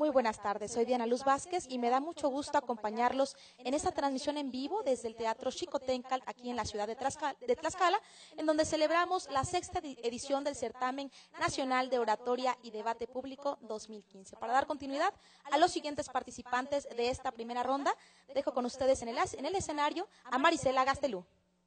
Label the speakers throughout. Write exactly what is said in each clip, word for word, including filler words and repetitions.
Speaker 1: Muy buenas tardes, soy Diana Luz Vázquez y me da mucho gusto acompañarlos en esta transmisión en vivo desde el Teatro Xicoténcatl, aquí en la ciudad de Tlaxcala, de Tlaxcala, en donde celebramos la sexta edición del Certamen Nacional de Oratoria y Debate Público dos mil quince. Para dar continuidad a los siguientes participantes de esta primera ronda, dejo con ustedes en el, en el escenario a Marisela Gastelú.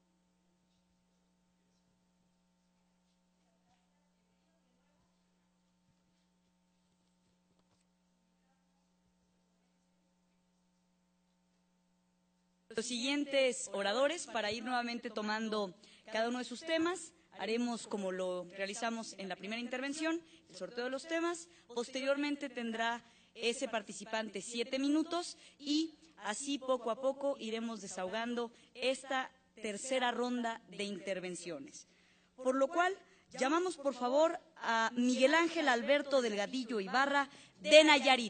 Speaker 2: Los siguientes oradores, para ir nuevamente tomando cada uno de sus temas, haremos como lo realizamos en la primera intervención, el sorteo de los temas. Posteriormente tendrá ese participante siete minutos y así poco a poco iremos desahogando esta tercera ronda de intervenciones. Por lo cual, llamamos por favor a Miguel Ángel Alberto Delgadillo Ibarra de Nayarit.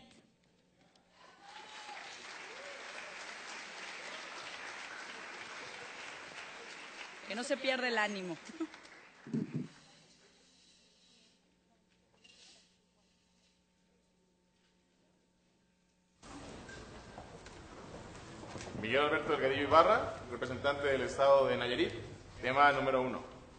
Speaker 2: Que no se pierda el ánimo.
Speaker 3: Miguel Alberto Delgadillo Ibarra, representante del Estado de Nayarit, tema número uno.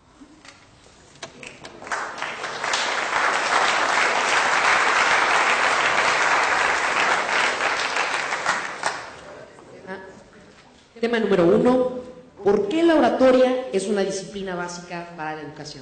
Speaker 4: Tema número uno. ¿Por qué la oratoria es una disciplina básica para la educación?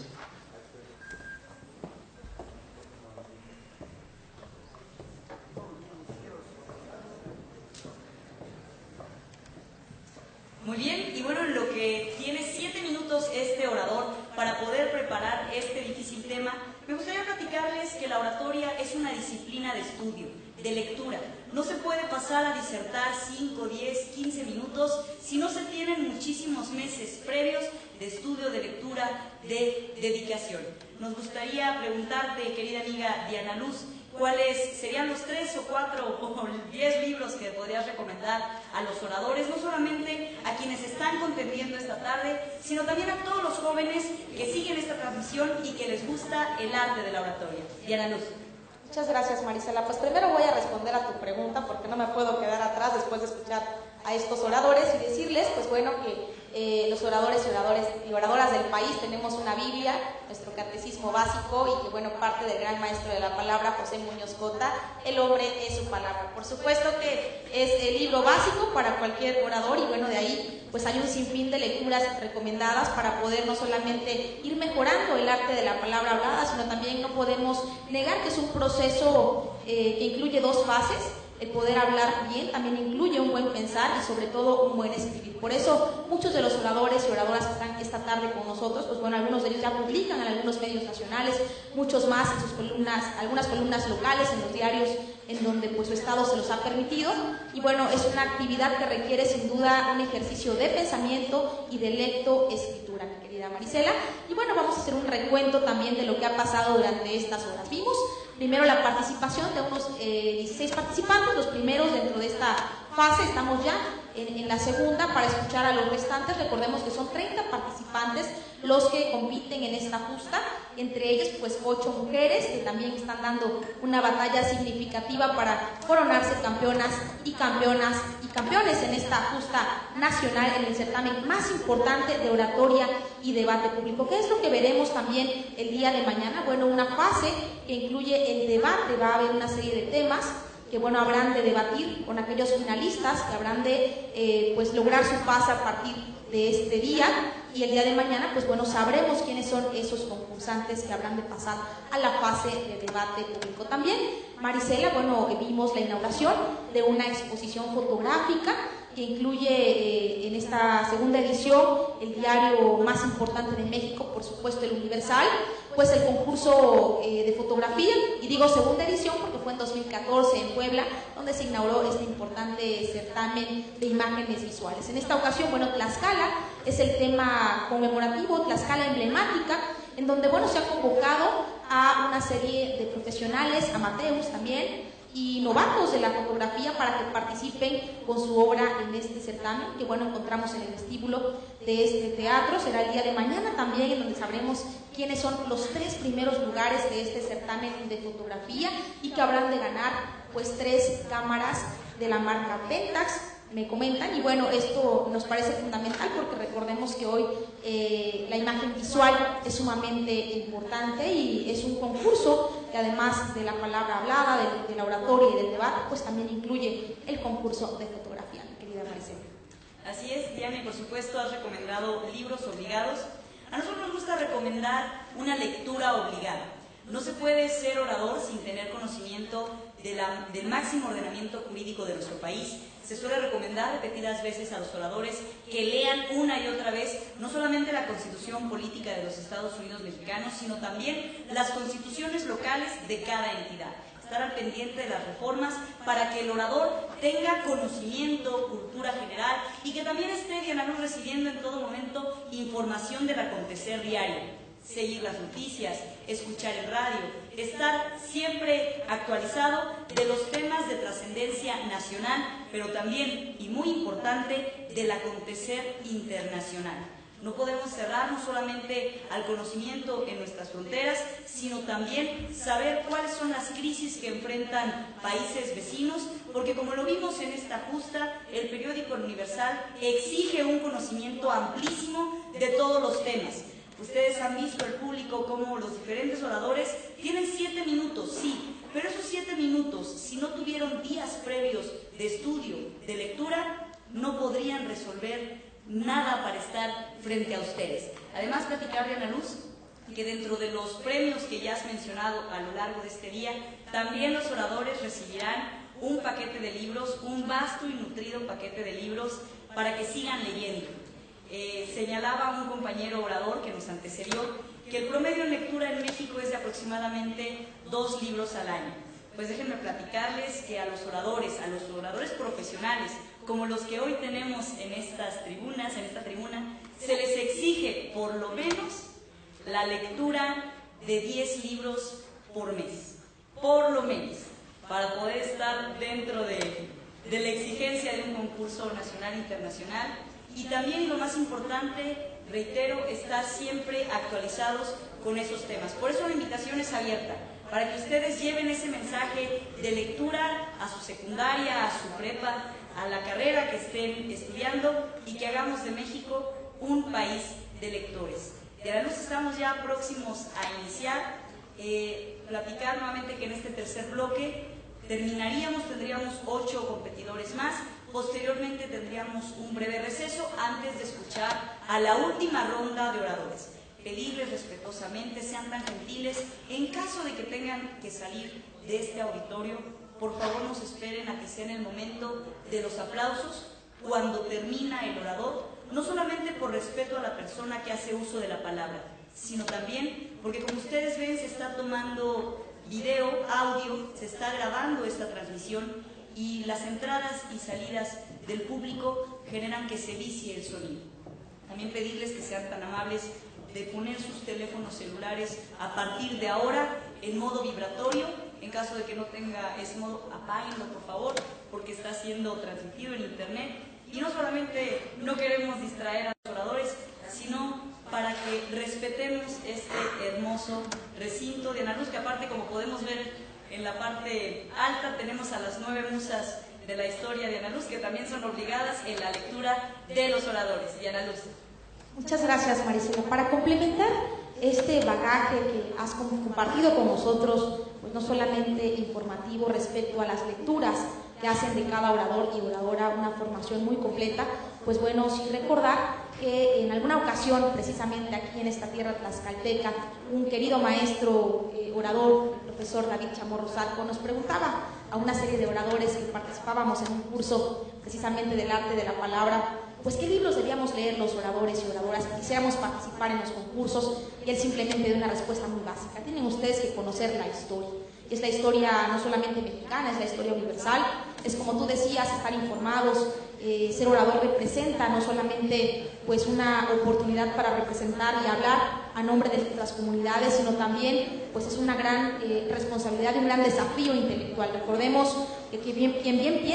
Speaker 2: Muy bien, y bueno, en lo que tiene siete minutos este orador para poder preparar este difícil tema, me gustaría platicarles que la oratoria es una disciplina de estudio, de lectura. No se puede pasar a disertar cinco, diez, quince minutos si no se tienen muchísimos meses previos de estudio, de lectura, de dedicación. Nos gustaría preguntarte, querida amiga Diana Luz, ¿cuáles serían los tres o cuatro o diez libros que podrías recomendar a los oradores, no solamente a quienes están contendiendo esta tarde, sino también a todos los jóvenes que siguen esta transmisión y que les gusta el arte de la oratoria? Diana Luz.
Speaker 1: Muchas gracias, Marisela. Pues primero voy a responder a tu pregunta porque no me puedo quedar atrás después de escuchar a estos oradores y decirles, pues bueno, que eh, los oradores y, oradores y oradoras del país tenemos una Biblia, nuestro catecismo básico, y que bueno, parte del gran maestro de la palabra, José Muñoz Cota, el hombre es su palabra. Por supuesto que es el libro básico para cualquier orador y bueno, de ahí pues hay un sinfín de lecturas recomendadas para poder no solamente ir mejorando el arte de la palabra hablada, sino también no podemos negar que es un proceso eh, que incluye dos fases. El poder hablar bien también incluye un buen pensar y sobre todo un buen escribir. Por eso muchos de los oradores y oradoras que están esta tarde con nosotros, pues bueno, algunos de ellos ya publican en algunos medios nacionales, muchos más en sus columnas, algunas columnas locales en los diarios en donde pues su estado se los ha permitido. Y bueno, es una actividad que requiere sin duda un ejercicio de pensamiento y de lectoescritura, mi querida Marisela. Y bueno, vamos a hacer un recuento también de lo que ha pasado durante estas horas. Vimos primero la participación de unos eh, dieciséis participantes, los primeros dentro de esta fase. Estamos ya en, en la segunda para escuchar a los restantes. Recordemos que son treinta participantes los que compiten en esta justa, entre ellos pues ocho mujeres que también están dando una batalla significativa para coronarse campeonas y campeonas y campeones en esta justa nacional, en el certamen más importante de oratoria y debate público. ¿Qué es lo que veremos también el día de mañana? Bueno, una fase que incluye el debate. Va a haber una serie de temas que bueno, habrán de debatir con aquellos finalistas que habrán de eh, pues lograr su pase a partir de este día, y el día de mañana pues bueno, sabremos quiénes son esos concursantes que habrán de pasar a la fase de debate público. También, Marisela, bueno, vimos la inauguración de una exposición fotográfica que incluye eh, en esta segunda edición el diario más importante de México, por supuesto el Universal, pues el concurso eh, de fotografía, y digo segunda edición porque fue en dos mil catorce en Puebla, donde se inauguró este importante certamen de imágenes visuales. En esta ocasión, bueno, Tlaxcala es el tema conmemorativo, Tlaxcala emblemática, en donde, bueno, se ha convocado a una serie de profesionales, amateurs también, y novatos de la fotografía para que participen con su obra en este certamen, que bueno, encontramos en el vestíbulo de este teatro. Será el día de mañana también, en donde sabremos quiénes son los tres primeros lugares de este certamen de fotografía y que habrán de ganar pues tres cámaras de la marca Pentax, me comentan, y bueno, esto nos parece fundamental porque recordemos que hoy eh, la imagen visual es sumamente importante y es un concurso que además de la palabra hablada, de, de la oratoria y del debate, pues también incluye el concurso de fotografía, mi querida Maricela.
Speaker 2: Así es, Diana, y por supuesto has recomendado libros obligados. A nosotros nos gusta recomendar una lectura obligada. No se puede ser orador sin tener conocimiento de la, del máximo ordenamiento jurídico de nuestro país. Se suele recomendar repetidas veces a los oradores que lean una y otra vez no solamente la Constitución Política de los Estados Unidos Mexicanos, sino también las constituciones locales de cada entidad. Estar al pendiente de las reformas para que el orador tenga conocimiento, cultura general y que también esté, Diana Luz, recibiendo en todo momento información del acontecer diario. Seguir las noticias, escuchar el radio, estar siempre actualizado de los temas de trascendencia nacional, pero también, y muy importante, del acontecer internacional. No podemos cerrarnos solamente al conocimiento en nuestras fronteras, sino también saber cuáles son las crisis que enfrentan países vecinos, porque como lo vimos en esta justa, el periódico El Universal exige un conocimiento amplísimo de todos los temas. Ustedes han visto, el público, cómo los diferentes oradores tienen siete minutos, sí, pero esos siete minutos, si no tuvieron días previos de estudio, de lectura, no podrían resolver nada para estar frente a ustedes. Además, platicar, Diana Luz, que dentro de los premios que ya has mencionado a lo largo de este día, también los oradores recibirán un paquete de libros, un vasto y nutrido paquete de libros para que sigan leyendo. Eh, señalaba un compañero orador que nos antecedió que el promedio en lectura en México es de aproximadamente dos libros al año. Pues déjenme platicarles que a los oradores, a los oradores profesionales, como los que hoy tenemos en estas tribunas, en esta tribuna, se les exige por lo menos la lectura de diez libros por mes, por lo menos, para poder estar dentro de, de la exigencia de un concurso nacional e internacional. Y también, lo más importante, reitero, estar siempre actualizados con esos temas. Por eso la invitación es abierta, para que ustedes lleven ese mensaje de lectura a su secundaria, a su prepa, a la carrera que estén estudiando, y que hagamos de México un país de lectores. De la Luz, estamos ya próximos a iniciar, eh, platicar nuevamente que en este tercer bloque terminaríamos, tendríamos ocho competidores más. Posteriormente tendríamos un breve receso antes de escuchar a la última ronda de oradores. Pedirles respetuosamente, sean tan gentiles, en caso de que tengan que salir de este auditorio, por favor nos esperen a que sea en el momento de los aplausos, cuando termina el orador, no solamente por respeto a la persona que hace uso de la palabra, sino también porque, como ustedes ven, se está tomando video, audio, se está grabando esta transmisión, y las entradas y salidas del público generan que se vicie el sonido. También pedirles que sean tan amables de poner sus teléfonos celulares a partir de ahora en modo vibratorio. En caso de que no tenga ese modo, apáguenlo por favor, porque está siendo transmitido en internet. Y no solamente no queremos distraer a los oradores, sino para que respetemos este hermoso recinto de Ana Luz, que aparte, como podemos ver en la parte alta, tenemos a las nueve musas de la historia de Ana Luz, que también son obligadas en la lectura de los oradores. Y Ana Luz.
Speaker 1: Muchas gracias, Maricela. Para complementar este bagaje que has compartido con nosotros, pues no solamente informativo respecto a las lecturas que hacen de cada orador y oradora una formación muy completa, pues bueno, sí recordar que en alguna ocasión, precisamente aquí en esta tierra tlaxcalteca, un querido maestro eh, orador, el profesor David Chamorro Zarco, nos preguntaba a una serie de oradores que participábamos en un curso precisamente del arte de la palabra, pues qué libros debíamos leer los oradores y oradoras que quisiéramos participar en los concursos, y él simplemente dio una respuesta muy básica: tienen ustedes que conocer la historia. Es la historia no solamente mexicana, es la historia universal, es, como tú decías, estar informados. Eh, ser orador representa no solamente pues una oportunidad para representar y hablar a nombre de nuestras comunidades, sino también pues es una gran eh, responsabilidad y un gran desafío intelectual. Recordemos que quien bien, quien bien piensa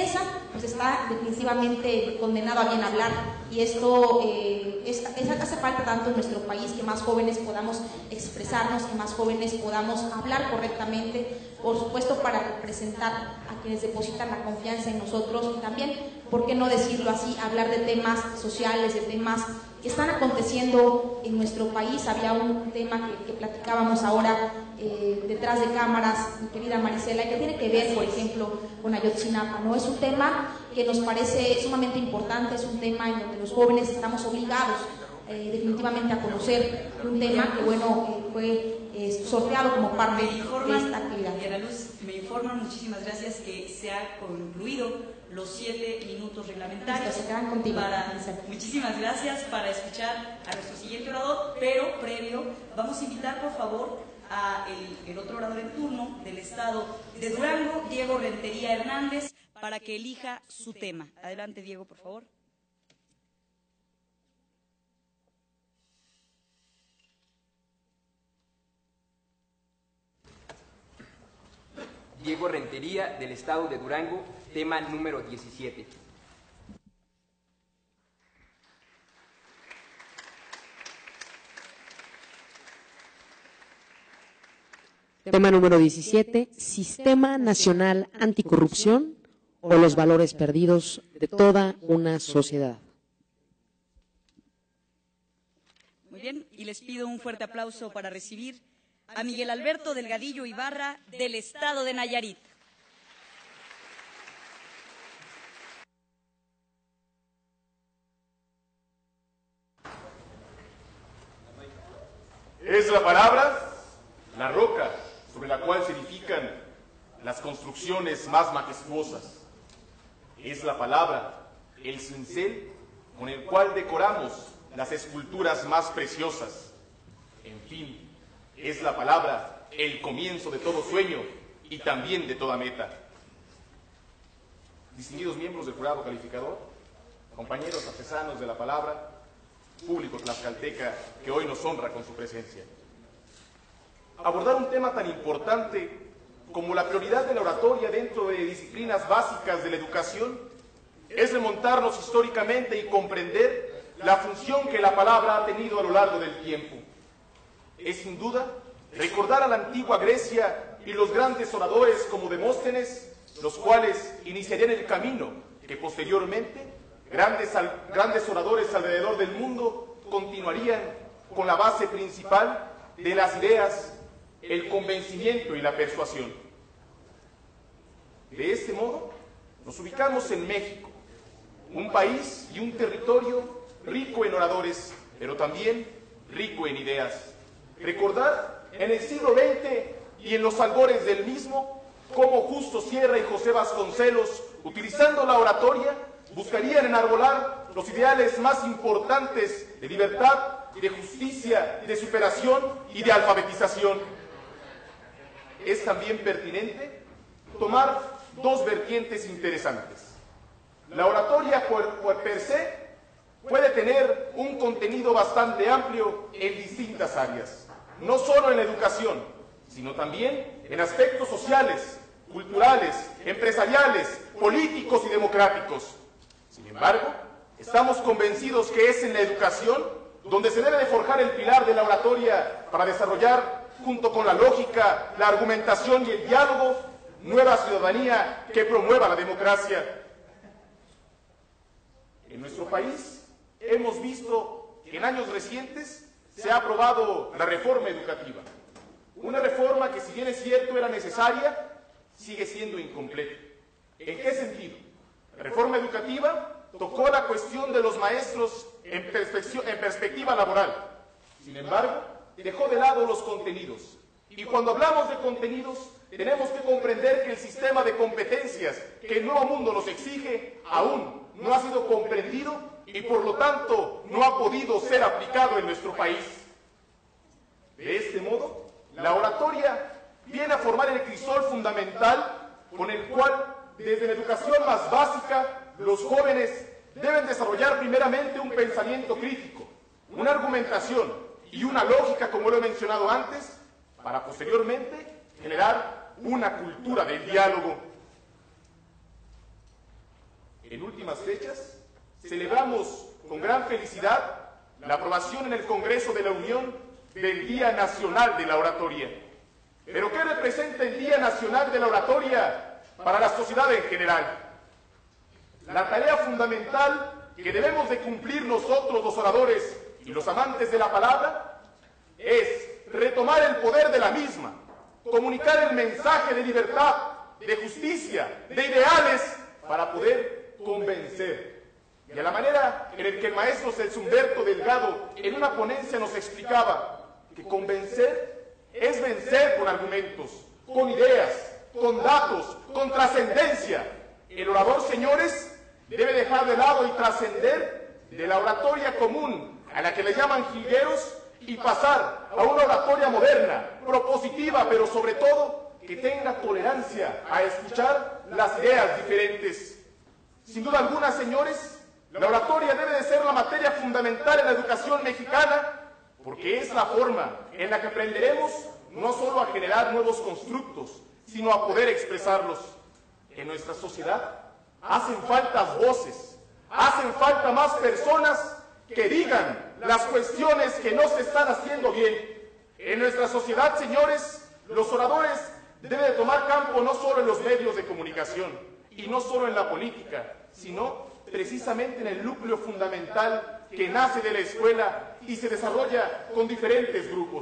Speaker 1: pues está definitivamente condenado a bien hablar, y esto eh, es, es, hace falta tanto en nuestro país que más jóvenes podamos expresarnos, que más jóvenes podamos hablar correctamente, por supuesto para representar a quienes depositan la confianza en nosotros, y también, ¿por qué no decirlo así?, hablar de temas sociales, de temas que están aconteciendo en nuestro país. Había un tema que, que platicábamos ahora eh, detrás de cámaras, mi querida Marisela, que tiene que ver, por ejemplo, con Ayotzinapa, ¿no? Es un tema que nos parece sumamente importante, es un tema en donde los jóvenes estamos obligados eh, definitivamente a conocer, un tema que, bueno, eh, fue eh, sorteado como parte
Speaker 2: me informan,
Speaker 1: de esta actividad.
Speaker 2: Y a la luz, me informan, muchísimas gracias, que se ha concluido los siete minutos reglamentarios.
Speaker 1: Se quedan contigo.
Speaker 2: Para, muchísimas gracias, para escuchar a nuestro siguiente orador, pero previo vamos a invitar por favor a el, el otro orador en turno del estado de Durango, Diego Rentería Hernández, para que elija su tema. Adelante, Diego, por favor.
Speaker 5: Diego Rentería, del estado de Durango, tema número diecisiete.
Speaker 4: Tema número diecisiete, Sistema Nacional Anticorrupción o los valores perdidos de toda una sociedad.
Speaker 2: Muy bien, y les pido un fuerte aplauso para recibir a Miguel Alberto Delgadillo Ibarra, del estado de Nayarit.
Speaker 3: Es la palabra, la roca sobre la cual se edifican las construcciones más majestuosas. Es la palabra, el cincel con el cual decoramos las esculturas más preciosas. En fin, es la palabra, el comienzo de todo sueño y también de toda meta. Distinguidos miembros del jurado calificador, compañeros artesanos de la palabra, público tlaxcalteca que hoy nos honra con su presencia. Abordar un tema tan importante como la prioridad de la oratoria dentro de disciplinas básicas de la educación es remontarnos históricamente y comprender la función que la palabra ha tenido a lo largo del tiempo. Es sin duda recordar a la antigua Grecia y los grandes oradores como Demóstenes, los cuales iniciarían el camino que posteriormente grandes, grandes oradores alrededor del mundo continuarían con la base principal de las ideas, el convencimiento y la persuasión. De este modo, nos ubicamos en México, un país y un territorio rico en oradores, pero también rico en ideas. Recordar en el siglo veinte y en los albores del mismo, cómo Justo Sierra y José Vasconcelos, utilizando la oratoria, buscarían enarbolar los ideales más importantes de libertad, de justicia, de superación y de alfabetización. Es también pertinente tomar dos vertientes interesantes. La oratoria por per se puede tener un contenido bastante amplio en distintas áreas, no solo en la educación, sino también en aspectos sociales, culturales, empresariales, políticos y democráticos. Sin embargo, estamos convencidos que es en la educación donde se debe de forjar el pilar de la oratoria para desarrollar, junto con la lógica, la argumentación y el diálogo, nueva ciudadanía que promueva la democracia. En nuestro país hemos visto que en años recientes se ha aprobado la reforma educativa. Una reforma que, si bien es cierto era necesaria, sigue siendo incompleta. ¿En qué sentido? La reforma educativa tocó la cuestión de los maestros en, en perspectiva laboral. Sin embargo, dejó de lado los contenidos. Y cuando hablamos de contenidos, tenemos que comprender que el sistema de competencias que el nuevo mundo nos exige aún no ha sido comprendido y por lo tanto no ha podido ser aplicado en nuestro país. De este modo, la oratoria viene a formar el crisol fundamental con el cual, desde la educación más básica, los jóvenes deben desarrollar primeramente un pensamiento crítico, una argumentación y una lógica, como lo he mencionado antes, para posteriormente generar una cultura del diálogo. En últimas fechas, celebramos con gran felicidad la aprobación en el Congreso de la Unión del Día Nacional de la Oratoria. ¿Pero qué representa el Día Nacional de la Oratoria para la sociedad en general? La tarea fundamental que debemos de cumplir nosotros los oradores y los amantes de la palabra es retomar el poder de la misma, comunicar el mensaje de libertad, de justicia, de ideales, para poder convencer. Y a la manera en la que el maestro Celso Humberto Delgado en una ponencia nos explicaba que convencer es vencer con argumentos, con ideas, con datos, con trascendencia. El orador, señores, debe dejar de lado y trascender de la oratoria común, a la que le llaman jilgueros, y pasar a una oratoria moderna, propositiva, pero sobre todo que tenga tolerancia a escuchar las ideas diferentes. Sin duda alguna, señores, la oratoria debe de ser la materia fundamental en la educación mexicana, porque es la forma en la que aprenderemos no solo a generar nuevos constructos, sino a poder expresarlos. En nuestra sociedad hacen falta voces, hacen falta más personas que digan las cuestiones que no se están haciendo bien. En nuestra sociedad, señores, los oradores deben de tomar campo no solo en los medios de comunicación y no solo en la política, sino precisamente en el núcleo fundamental que nace de la escuela y se desarrolla con diferentes grupos.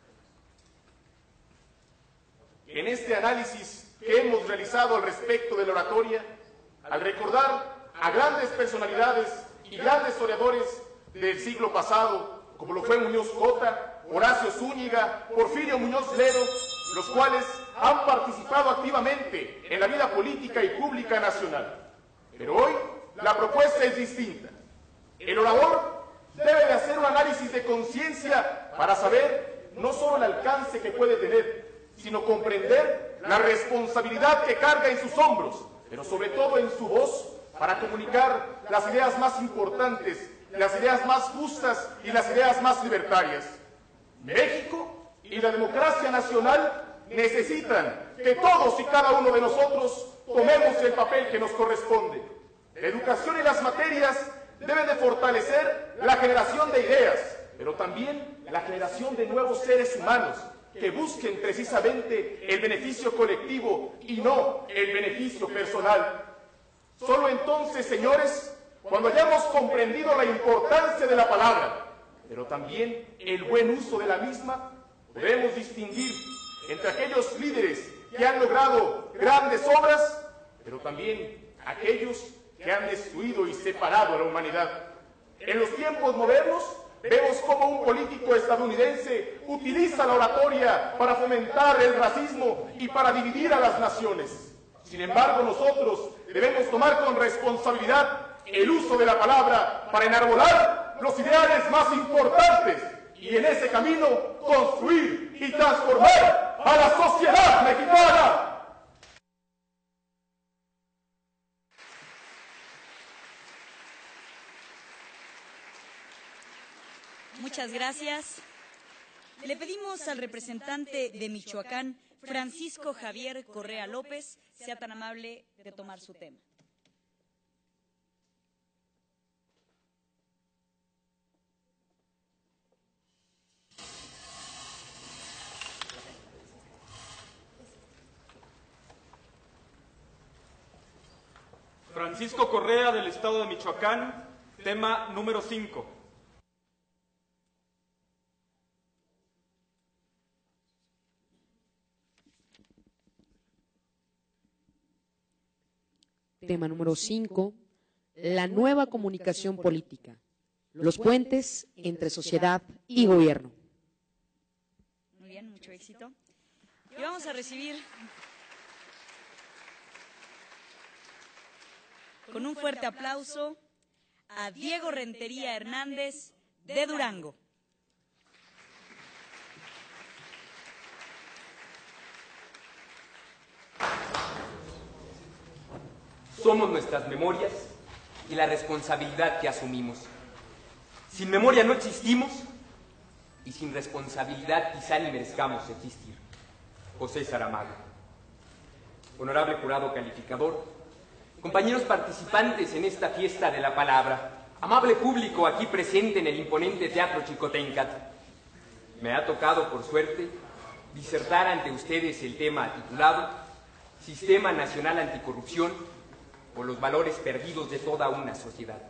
Speaker 3: En este análisis que hemos realizado al respecto de la oratoria, al recordar a grandes personalidades y grandes oradores del siglo pasado, como lo fue Muñoz Cota, Horacio Zúñiga, Porfirio Muñoz Ledo, los cuales han participado activamente en la vida política y pública nacional. Pero hoy la propuesta es distinta. El orador debe de hacer un análisis de conciencia para saber no solo el alcance que puede tener, sino comprender la responsabilidad que carga en sus hombros, pero sobre todo en su voz, para comunicar las ideas más importantes, las ideas más justas y las ideas más libertarias. México y la democracia nacional necesitan que todos y cada uno de nosotros tomemos el papel que nos corresponde. La educación y las materias deben de fortalecer la generación de ideas, pero también la generación de nuevos seres humanos que busquen precisamente el beneficio colectivo y no el beneficio personal. Solo entonces, señores, cuando hayamos comprendido la importancia de la palabra, pero también el buen uso de la misma, podremos distinguir entre aquellos líderes que han logrado grandes obras, pero también aquellos que han destruido y separado a la humanidad. En los tiempos modernos, vemos cómo un político estadounidense utiliza la oratoria para fomentar el racismo y para dividir a las naciones. Sin embargo, nosotros debemos tomar con responsabilidad el uso de la palabra para enarbolar los ideales más importantes y en ese camino construir y transformar a la sociedad mexicana.
Speaker 2: Muchas gracias. Le pedimos al representante de Michoacán, Francisco Javier Correa López, sea tan amable de tomar su tema.
Speaker 6: Francisco Correa, del Estado de Michoacán, tema número cinco.
Speaker 4: Tema número cinco, la nueva comunicación política, los puentes entre sociedad y gobierno.
Speaker 2: Muy bien, mucho éxito. Y vamos a recibir con un fuerte aplauso a Diego Rentería Hernández, de Durango.
Speaker 5: Somos nuestras memorias y la responsabilidad que asumimos. Sin memoria no existimos y sin responsabilidad quizá ni merezcamos existir. José Saramago. Honorable jurado calificador, compañeros participantes en esta fiesta de la palabra, amable público aquí presente en el imponente Teatro Xicoténcatl. Me ha tocado, por suerte, disertar ante ustedes el tema titulado Sistema Nacional Anticorrupción o los valores perdidos de toda una sociedad.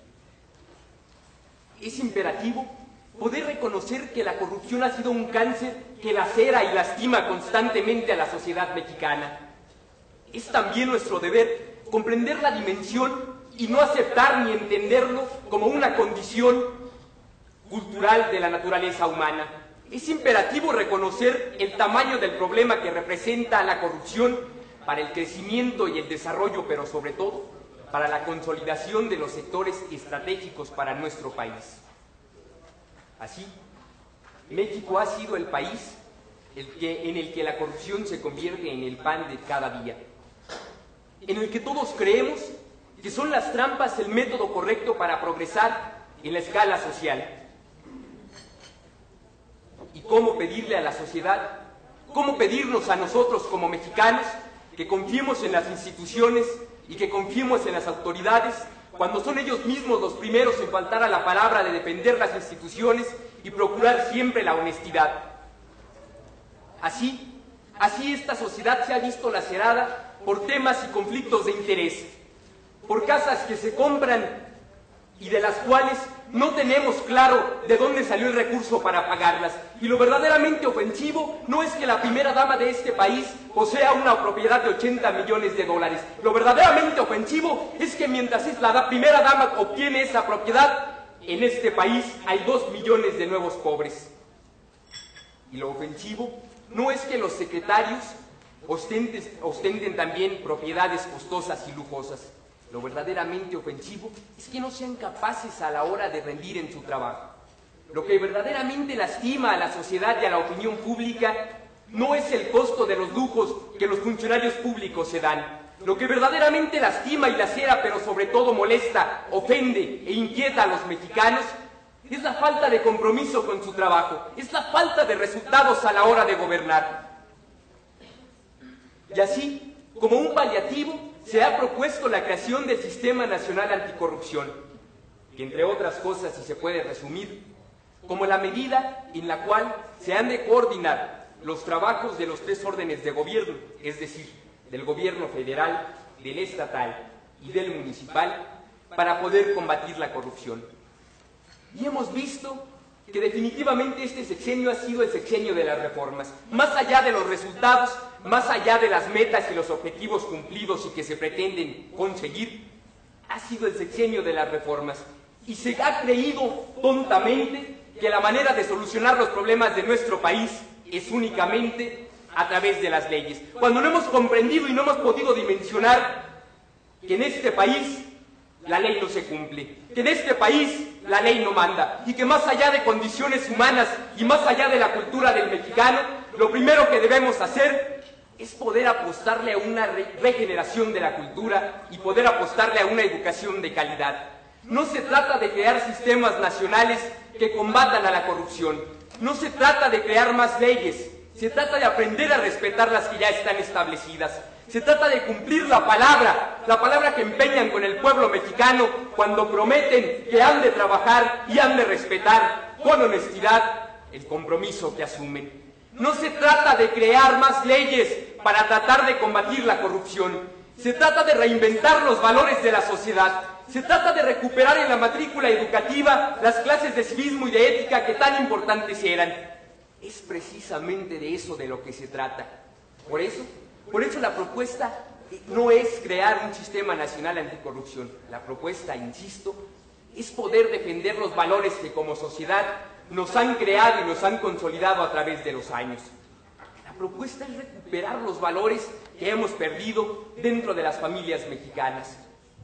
Speaker 5: Es imperativo poder reconocer que la corrupción ha sido un cáncer que lacera y lastima constantemente a la sociedad mexicana. Es también nuestro deber comprender la dimensión y no aceptar ni entenderlo como una condición cultural de la naturaleza humana. Es imperativo reconocer el tamaño del problema que representa la corrupción para el crecimiento y el desarrollo, pero sobre todo para la consolidación de los sectores estratégicos para nuestro país. Así, México ha sido el país el que, en el que la corrupción se convierte en el pan de cada día, en el que todos creemos que son las trampas el método correcto para progresar en la escala social. ¿Y cómo pedirle a la sociedad, cómo pedirnos a nosotros como mexicanos que confiemos en las instituciones y que confiemos en las autoridades cuando son ellos mismos los primeros en faltar a la palabra de defender las instituciones y procurar siempre la honestidad? Así, así esta sociedad se ha visto lacerada por temas y conflictos de interés, por casas que se compran y de las cuales no tenemos claro de dónde salió el recurso para pagarlas. Y lo verdaderamente ofensivo no es que la primera dama de este país posea una propiedad de ochenta millones de dólares. Lo verdaderamente ofensivo es que mientras la primera dama obtiene esa propiedad, en este país hay dos millones de nuevos pobres. Y lo ofensivo no es que los secretarios ostenten, ostenten también propiedades costosas y lujosas. Lo verdaderamente ofensivo es que no sean capaces a la hora de rendir en su trabajo. Lo que verdaderamente lastima a la sociedad y a la opinión pública no es el costo de los lujos que los funcionarios públicos se dan. Lo que verdaderamente lastima y lacera, pero sobre todo molesta, ofende e inquieta a los mexicanos, es la falta de compromiso con su trabajo, es la falta de resultados a la hora de gobernar. Y así, como un paliativo, se ha propuesto la creación del Sistema Nacional Anticorrupción, que entre otras cosas, si se puede resumir, como la medida en la cual se han de coordinar los trabajos de los tres órdenes de gobierno, es decir, del gobierno federal, del estatal y del municipal, para poder combatir la corrupción. Y hemos visto que definitivamente este sexenio ha sido el sexenio de las reformas. Más allá de los resultados, más allá de las metas y los objetivos cumplidos y que se pretenden conseguir, ha sido el sexenio de las reformas. Y se ha creído tontamente que la manera de solucionar los problemas de nuestro país es únicamente a través de las leyes. Cuando no hemos comprendido y no hemos podido dimensionar que en este país la ley no se cumple, que en este país la ley no manda, y que más allá de condiciones humanas y más allá de la cultura del mexicano, lo primero que debemos hacer es poder apostarle a una re regeneración de la cultura y poder apostarle a una educación de calidad. No se trata de crear sistemas nacionales que combatan a la corrupción, no se trata de crear más leyes, se trata de aprender a respetar las que ya están establecidas. Se trata de cumplir la palabra, la palabra que empeñan con el pueblo mexicano cuando prometen que han de trabajar y han de respetar con honestidad el compromiso que asumen. No se trata de crear más leyes para tratar de combatir la corrupción. Se trata de reinventar los valores de la sociedad. Se trata de recuperar en la matrícula educativa las clases de civismo y de ética que tan importantes eran. Es precisamente de eso de lo que se trata. Por eso, por eso la propuesta no es crear un sistema nacional anticorrupción. La propuesta, insisto, es poder defender los valores que como sociedad nos han creado y nos han consolidado a través de los años. La propuesta es recuperar los valores que hemos perdido dentro de las familias mexicanas.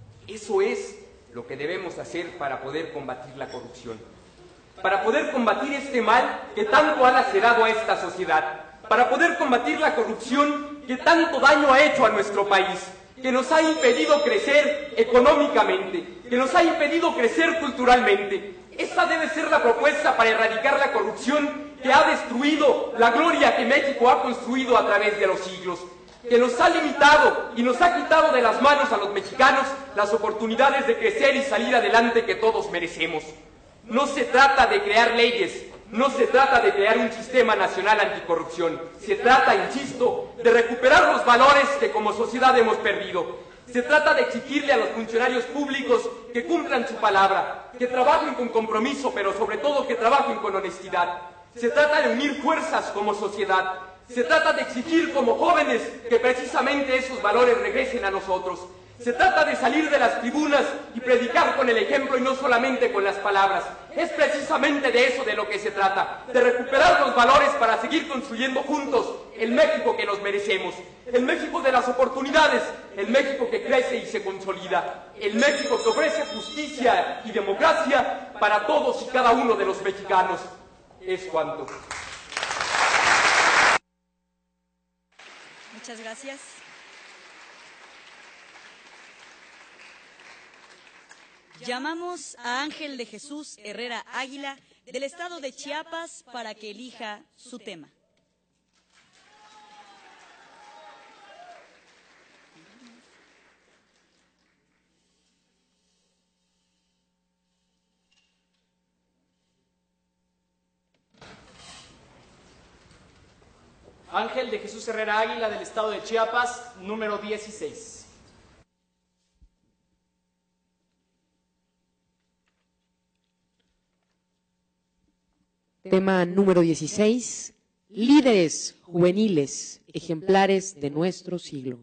Speaker 5: Eso es lo que debemos hacer para poder combatir la corrupción, para poder combatir este mal que tanto ha lacerado a esta sociedad, para poder combatir la corrupción que tanto daño ha hecho a nuestro país, que nos ha impedido crecer económicamente, que nos ha impedido crecer culturalmente. Esta debe ser la propuesta para erradicar la corrupción que ha destruido la gloria que México ha construido a través de los siglos. que nos ha limitado y nos ha quitado de las manos a los mexicanos las oportunidades de crecer y salir adelante que todos merecemos. No se trata de crear leyes, no se trata de crear un sistema nacional anticorrupción. Se trata, insisto, de recuperar los valores que como sociedad hemos perdido. Se trata de exigirle a los funcionarios públicos que cumplan su palabra, que trabajen con compromiso, pero sobre todo que trabajen con honestidad. Se trata de unir fuerzas como sociedad. Se trata de exigir como jóvenes que precisamente esos valores regresen a nosotros. Se trata de salir de las tribunas y predicar con el ejemplo y no solamente con las palabras. Es precisamente de eso de lo que se trata, de recuperar los valores para seguir construyendo juntos el México que nos merecemos, el México de las oportunidades, el México que crece y se consolida, el México que ofrece justicia y democracia para todos y cada uno de los mexicanos. Es cuanto.
Speaker 2: Muchas gracias. Llamamos a Ángel de Jesús Herrera Águila, del estado de Chiapas, para que elija su tema.
Speaker 7: Ángel de Jesús Herrera Águila, del estado de Chiapas, número dieciséis.
Speaker 4: Tema número dieciséis, líderes juveniles, ejemplares de nuestro siglo.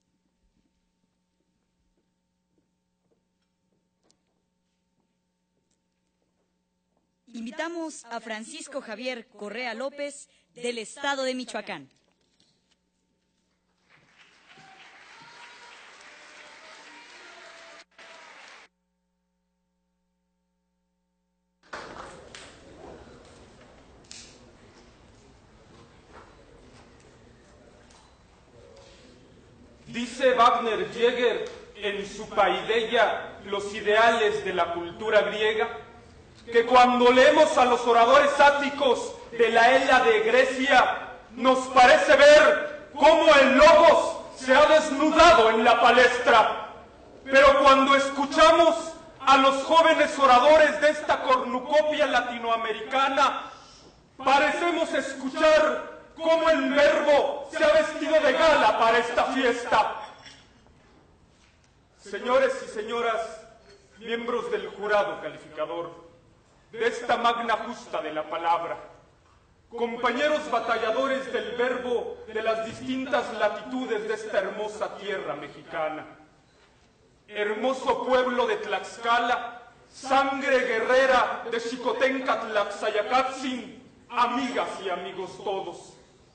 Speaker 2: Invitamos a Francisco Javier Correa López, del estado de Michoacán.
Speaker 6: Dice Wagner Jäger en su Paideia, los ideales de la cultura griega, que cuando leemos a los oradores áticos de la Elia de Grecia, nos parece ver cómo el logos se ha desnudado en la palestra. Pero cuando escuchamos a los jóvenes oradores de esta cornucopia latinoamericana, parecemos escuchar cómo el verbo se ha vestido de gala para esta fiesta. Señores y señoras, miembros del jurado calificador de esta magna justa de la palabra, compañeros batalladores del verbo de las distintas latitudes de esta hermosa tierra mexicana, hermoso pueblo de Tlaxcala, sangre guerrera de Xicotenca, Tlaxayacatzin, amigas y amigos todos.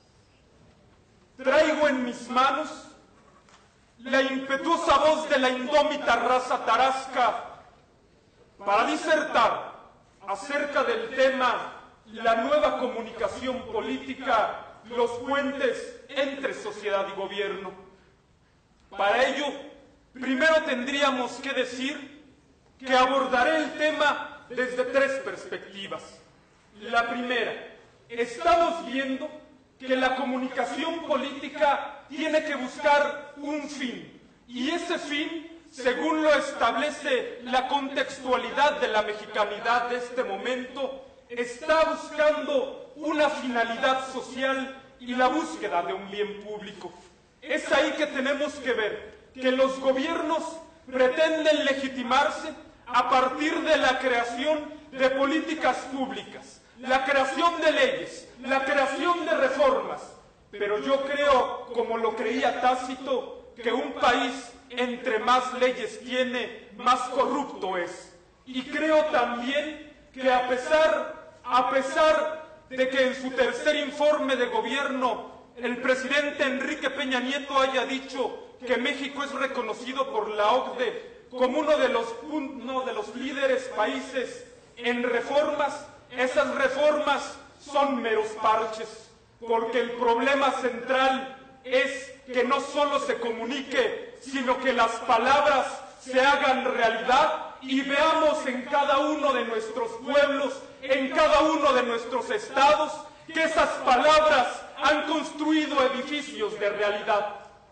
Speaker 6: Traigo en mis manos la impetuosa voz de la indómita raza tarasca para disertar acerca del tema la nueva comunicación política, los puentes entre sociedad y gobierno. Para ello, primero tendríamos que decir que abordaré el tema desde tres perspectivas. La primera, estamos viendo que la comunicación política tiene que buscar un fin, y ese fin, según lo establece la contextualidad de la mexicanidad de este momento, está buscando una finalidad social y la búsqueda de un bien público. Es ahí que tenemos que ver que los gobiernos pretenden legitimarse a partir de la creación de políticas públicas, la creación de leyes, la creación de reformas. Pero yo creo, como lo creía Tácito, que un país entre más leyes tiene, más corrupto es. Y creo también que a pesar, a pesar de que en su tercer informe de gobierno el presidente Enrique Peña Nieto haya dicho que México es reconocido por la O C D E como uno de los, uno de los líderes países en reformas, esas reformas son meros parches, porque el problema central es que no solo se comunique, sino que las palabras se hagan realidad y veamos en cada uno de nuestros pueblos, en cada uno de nuestros estados, que esas palabras han construido edificios de realidad.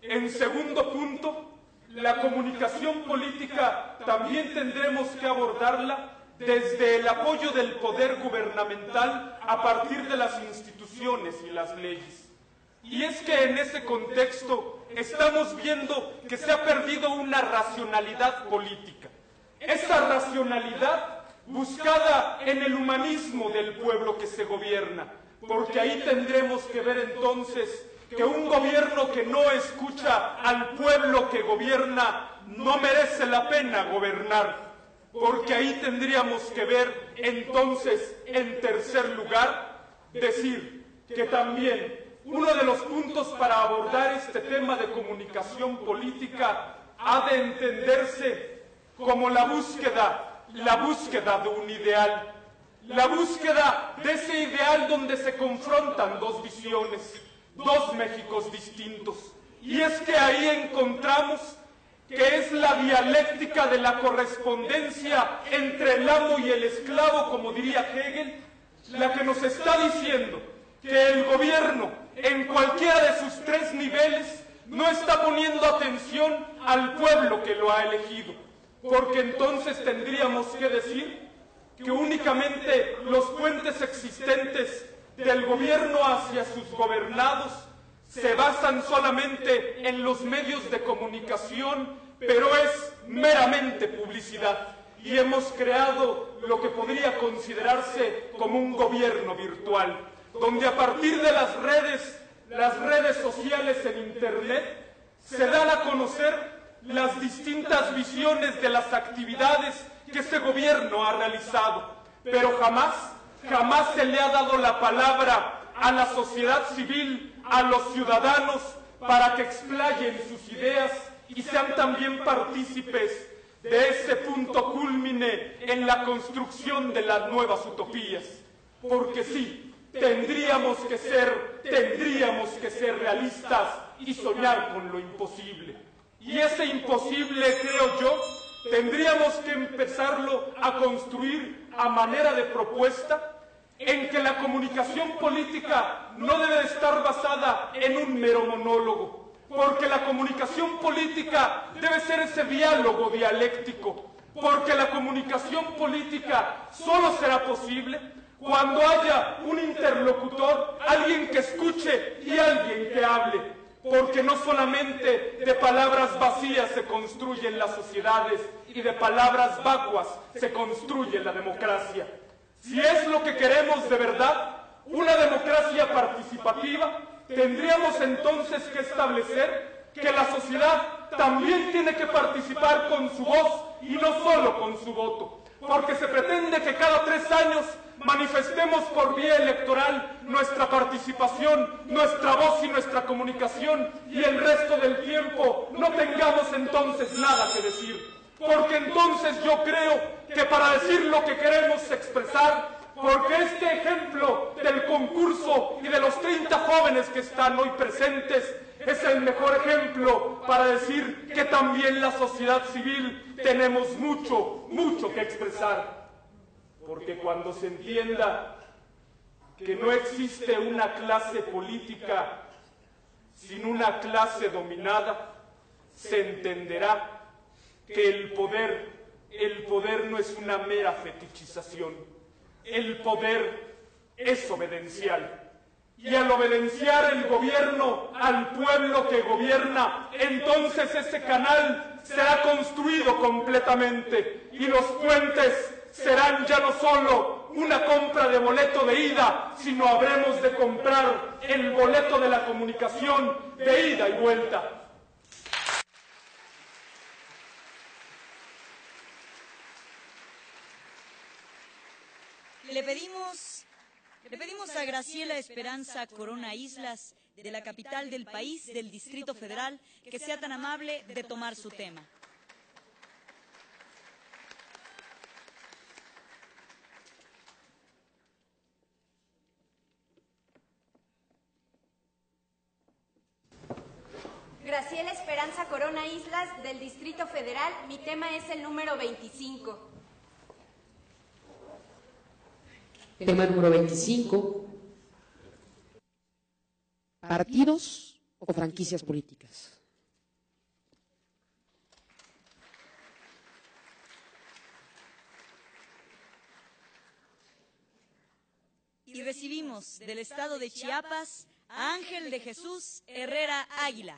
Speaker 6: En segundo punto, la comunicación política también tendremos que abordarla desde el apoyo del poder gubernamental a partir de las instituciones y las leyes. Y es que en ese contexto estamos viendo que se ha perdido una racionalidad política. Esa racionalidad buscada en el humanismo del pueblo que se gobierna, porque ahí tendremos que ver entonces que un gobierno que no escucha al pueblo que gobierna no merece la pena gobernar, porque ahí tendríamos que ver entonces, en tercer lugar, decir que también uno de los puntos para abordar este tema de comunicación política ha de entenderse como la búsqueda, la búsqueda de un ideal, la búsqueda de ese ideal donde se confrontan dos visiones, dos Méxicos distintos. Y es que ahí encontramos que es la dialéctica de la correspondencia entre el amo y el esclavo, como diría Hegel, la que nos está diciendo que el gobierno, en cualquiera de sus tres niveles, no está poniendo atención al pueblo que lo ha elegido, porque entonces tendríamos que decir que únicamente los puentes existentes del gobierno hacia sus gobernados se basan solamente en los medios de comunicación, pero es meramente publicidad. Y hemos creado lo que podría considerarse como un gobierno virtual, donde a partir de las redes, las redes sociales en Internet, se dan a conocer las distintas visiones de las actividades que ese gobierno ha realizado, pero jamás, jamás se le ha dado la palabra a la sociedad civil, a los ciudadanos, para que explayen sus ideas y sean también partícipes de ese punto cúlmine en la construcción de las nuevas utopías. Porque sí, tendríamos que ser, tendríamos que ser realistas y soñar con lo imposible. Y ese imposible, creo yo, tendríamos que empezarlo a construir a manera de propuesta, en que la comunicación política no debe de estar basada en un mero monólogo, porque la comunicación política debe ser ese diálogo dialéctico, porque la comunicación política solo será posible cuando haya un interlocutor, alguien que escuche y alguien que hable, porque no solamente de palabras vacías se construyen las sociedades y de palabras vacuas se construye la democracia. Si es lo que queremos de verdad, una democracia participativa, tendríamos entonces que establecer que la sociedad también tiene que participar con su voz y no solo con su voto, porque se pretende que cada tres años manifestemos por vía electoral nuestra participación, nuestra voz y nuestra comunicación, y el resto del tiempo no tengamos entonces nada que decir. Porque entonces yo creo que para decir lo que queremos expresar, porque este ejemplo del concurso y de los treinta jóvenes que están hoy presentes es el mejor ejemplo para decir que también la sociedad civil tenemos mucho, mucho que expresar. Porque cuando se entienda que no existe una clase política sin una clase dominada, se entenderá que el poder, el poder no es una mera fetichización. El poder es obediencial. Y al obedienciar el gobierno al pueblo que gobierna, entonces ese canal será construido completamente y los puentes serán ya no solo una compra de boleto de ida, sino habremos de comprar el boleto de la comunicación de ida y vuelta.
Speaker 2: Le pedimos, le pedimos a Graciela Esperanza Corona Islas, de la capital del país, del Distrito Federal, que sea tan amable de tomar su tema.
Speaker 8: Graciela Esperanza Corona Islas, del Distrito Federal. Mi tema es el número veinticinco.
Speaker 4: Tema número veinticinco. Partidos o franquicias políticas.
Speaker 2: Y recibimos del estado de Chiapas a Ángel de Jesús Herrera Águila.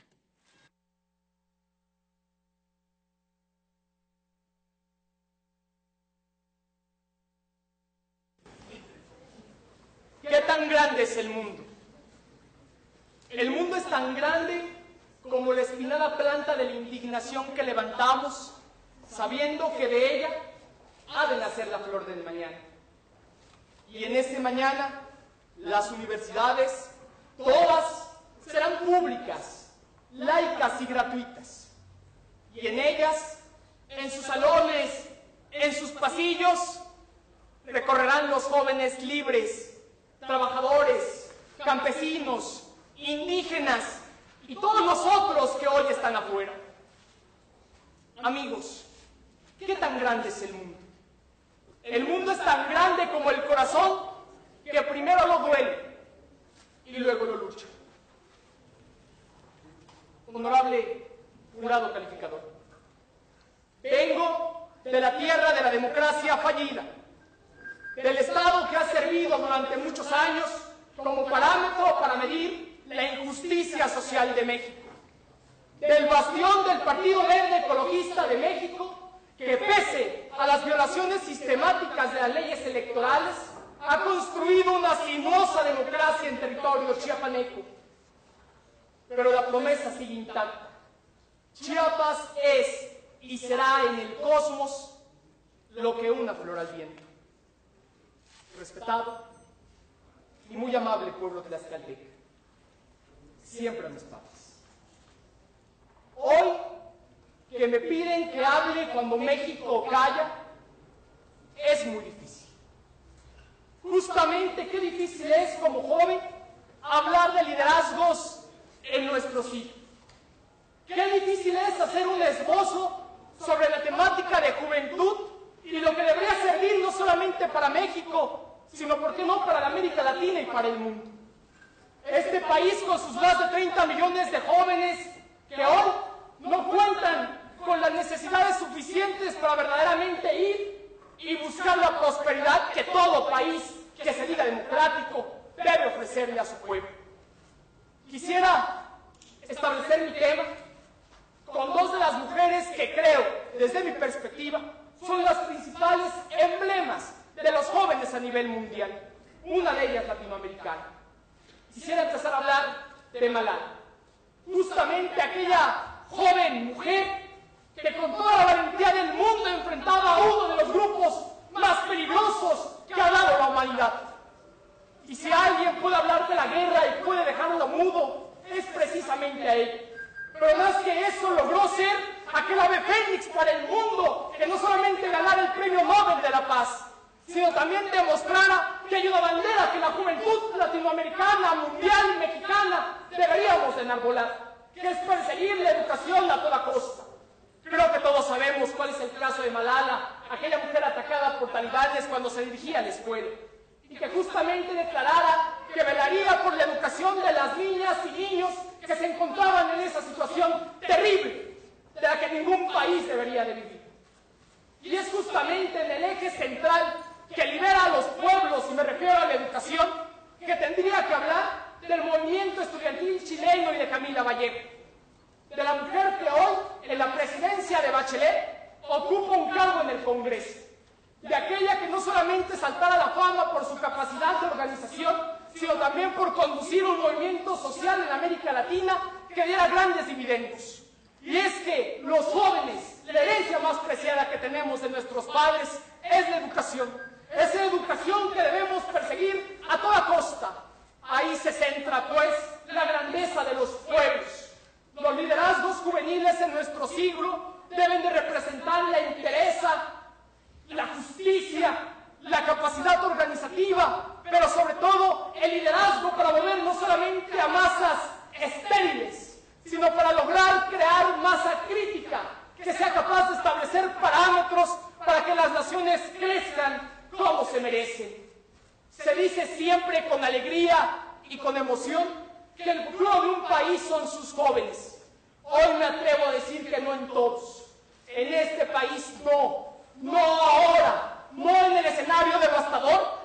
Speaker 7: ¿Qué tan grande es el mundo? El mundo es tan grande como la espinada planta de la indignación que levantamos, sabiendo que de ella ha de nacer la flor del mañana. Y en ese mañana, las universidades, todas, serán públicas, laicas y gratuitas. Y en ellas, en sus salones, en sus pasillos, recorrerán los jóvenes libres, trabajadores, campesinos, indígenas y todos los otros que hoy están afuera. Amigos, ¿qué tan grande es el mundo? El mundo es tan grande como el corazón que primero lo duele y luego lo lucha. Honorable jurado calificador, vengo de la tierra de la democracia fallida, del Estado que ha servido durante muchos años como parámetro para medir la injusticia social de México, del bastión del Partido Verde Ecologista de México, que pese a las violaciones sistemáticas de las leyes electorales, ha construido una sinuosa democracia en territorio chiapaneco. Pero la promesa sigue intacta. Chiapas es y será en el cosmos lo que una flor al viento. Respetado y muy amable pueblo tlaxcalteca, siempre a mis padres. Hoy, que me piden que hable cuando México calla, es muy difícil. Justamente qué difícil es como joven hablar de liderazgos en nuestro siglo. Qué difícil es hacer un esbozo sobre la temática de juventud y lo que debería servir no solamente para México, sino, ¿por qué no?, para la América Latina y para el mundo. Este país, con sus más de treinta millones de jóvenes que hoy no cuentan con las necesidades suficientes para verdaderamente ir y buscar la prosperidad que todo país que se diga democrático debe ofrecerle a su pueblo. Quisiera establecer mi tema con dos de las mujeres que creo, desde mi perspectiva, son las principales emblemas de los jóvenes a nivel mundial, una de ellas latinoamericana. Quisiera empezar a hablar de Malala, justamente aquella joven mujer que con toda la valentía del mundo enfrentaba a uno de los grupos más peligrosos que ha dado la humanidad. Y si alguien puede hablar de la guerra y puede dejarlo mudo, es precisamente a ella. Pero más que eso, logró ser aquel ave fénix para el mundo, que no solamente ganara el premio Nobel de la Paz, sino también demostrara que hay una bandera que la juventud latinoamericana, mundial y mexicana deberíamos enarbolar, que es perseguir la educación a toda costa. Creo que todos sabemos cuál es el caso de Malala, aquella mujer atacada por talibanes cuando se dirigía a la escuela, y que justamente declarara que velaría por la educación de las niñas y niños que se encontraban en esa situación terrible, de la que ningún país debería de vivir. Y es justamente en el eje central que libera a los pueblos, y me refiero a la educación, que tendría que hablar del movimiento estudiantil chileno y de Camila Vallejo, de la mujer que hoy, en la presidencia de Bachelet, ocupa un cargo en el Congreso, de aquella que no solamente saltara a la fama por su capacidad de organización, sino también por conducir un movimiento social en América Latina que diera grandes dividendos. Y es que los jóvenes, la herencia más preciada que tenemos de nuestros padres es la educación. Esa educación que debemos perseguir a toda costa. Ahí se centra, pues, la grandeza de los pueblos. Los liderazgos juveniles en nuestro siglo deben de representar la entereza, la justicia, la capacidad organizativa, pero sobre todo el liderazgo para mover no solamente a masas estériles, sino para lograr crear masa crítica que sea capaz de establecer parámetros para que las naciones crezcan como se merecen. Se dice siempre con alegría y con emoción que el futuro de un país son sus jóvenes. Hoy me atrevo a decir que no en todos. En este país no, no ahora, no en el escenario devastador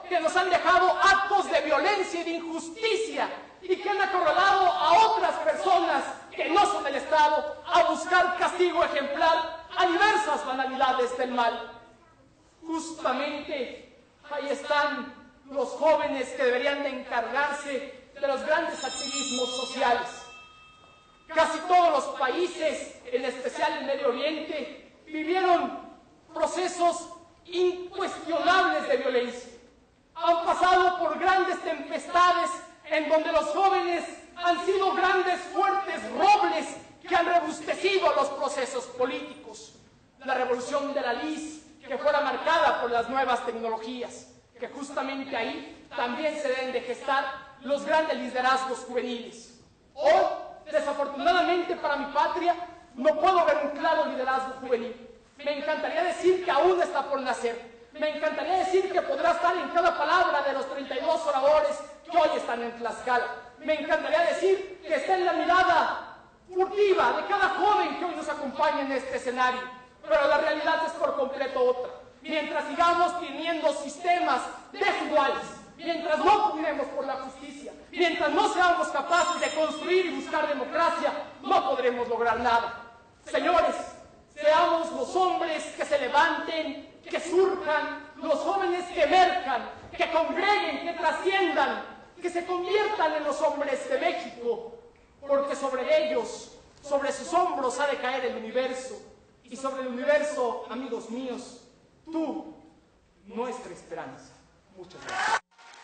Speaker 7: que nos han dejado actos de violencia y de injusticia y que han acorralado a otras personas que no son del Estado a buscar castigo ejemplar a diversas banalidades del mal. Justamente ahí están los jóvenes que deberían de encargarse de los grandes activismos sociales. Casi todos los países, en especial el Medio Oriente, vivieron procesos incuestionables de violencia. Han pasado por grandes tempestades en donde los jóvenes han sido grandes, fuertes robles que han robustecido los procesos políticos. La revolución de la Liz, que fuera marcada por las nuevas tecnologías, que justamente ahí también se deben de gestar los grandes liderazgos juveniles. Hoy, desafortunadamente para mi patria, no puedo ver un claro liderazgo juvenil. Me encantaría decir que aún está por nacer. Me encantaría decir que podrá estar en cada palabra de los treinta y dos oradores que hoy están en Tlaxcala. Me encantaría decir que está en la mirada furtiva de cada joven que hoy nos acompaña en este escenario. Pero la realidad es por completo otra. Mientras sigamos teniendo sistemas desiguales, mientras no pugnemos por la justicia, mientras no seamos capaces de construir y buscar democracia, no podremos lograr nada. Señores, seamos los hombres que se levanten, que surjan, los jóvenes que emerjan, que congreguen, que trasciendan, que se conviertan en los hombres de México, porque sobre ellos, sobre sus hombros ha de caer el universo, y sobre el universo, amigos míos, tú, nuestra esperanza. Muchas gracias.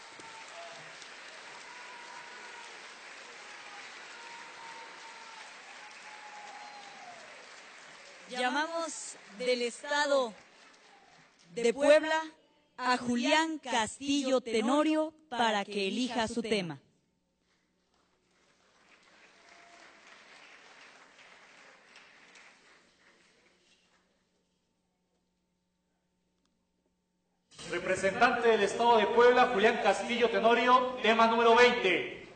Speaker 2: Llamamos del Estado de Puebla a Julián Castillo Tenorio para que elija su tema.
Speaker 9: Representante del Estado de Puebla, Julián Castillo Tenorio, tema número veinte.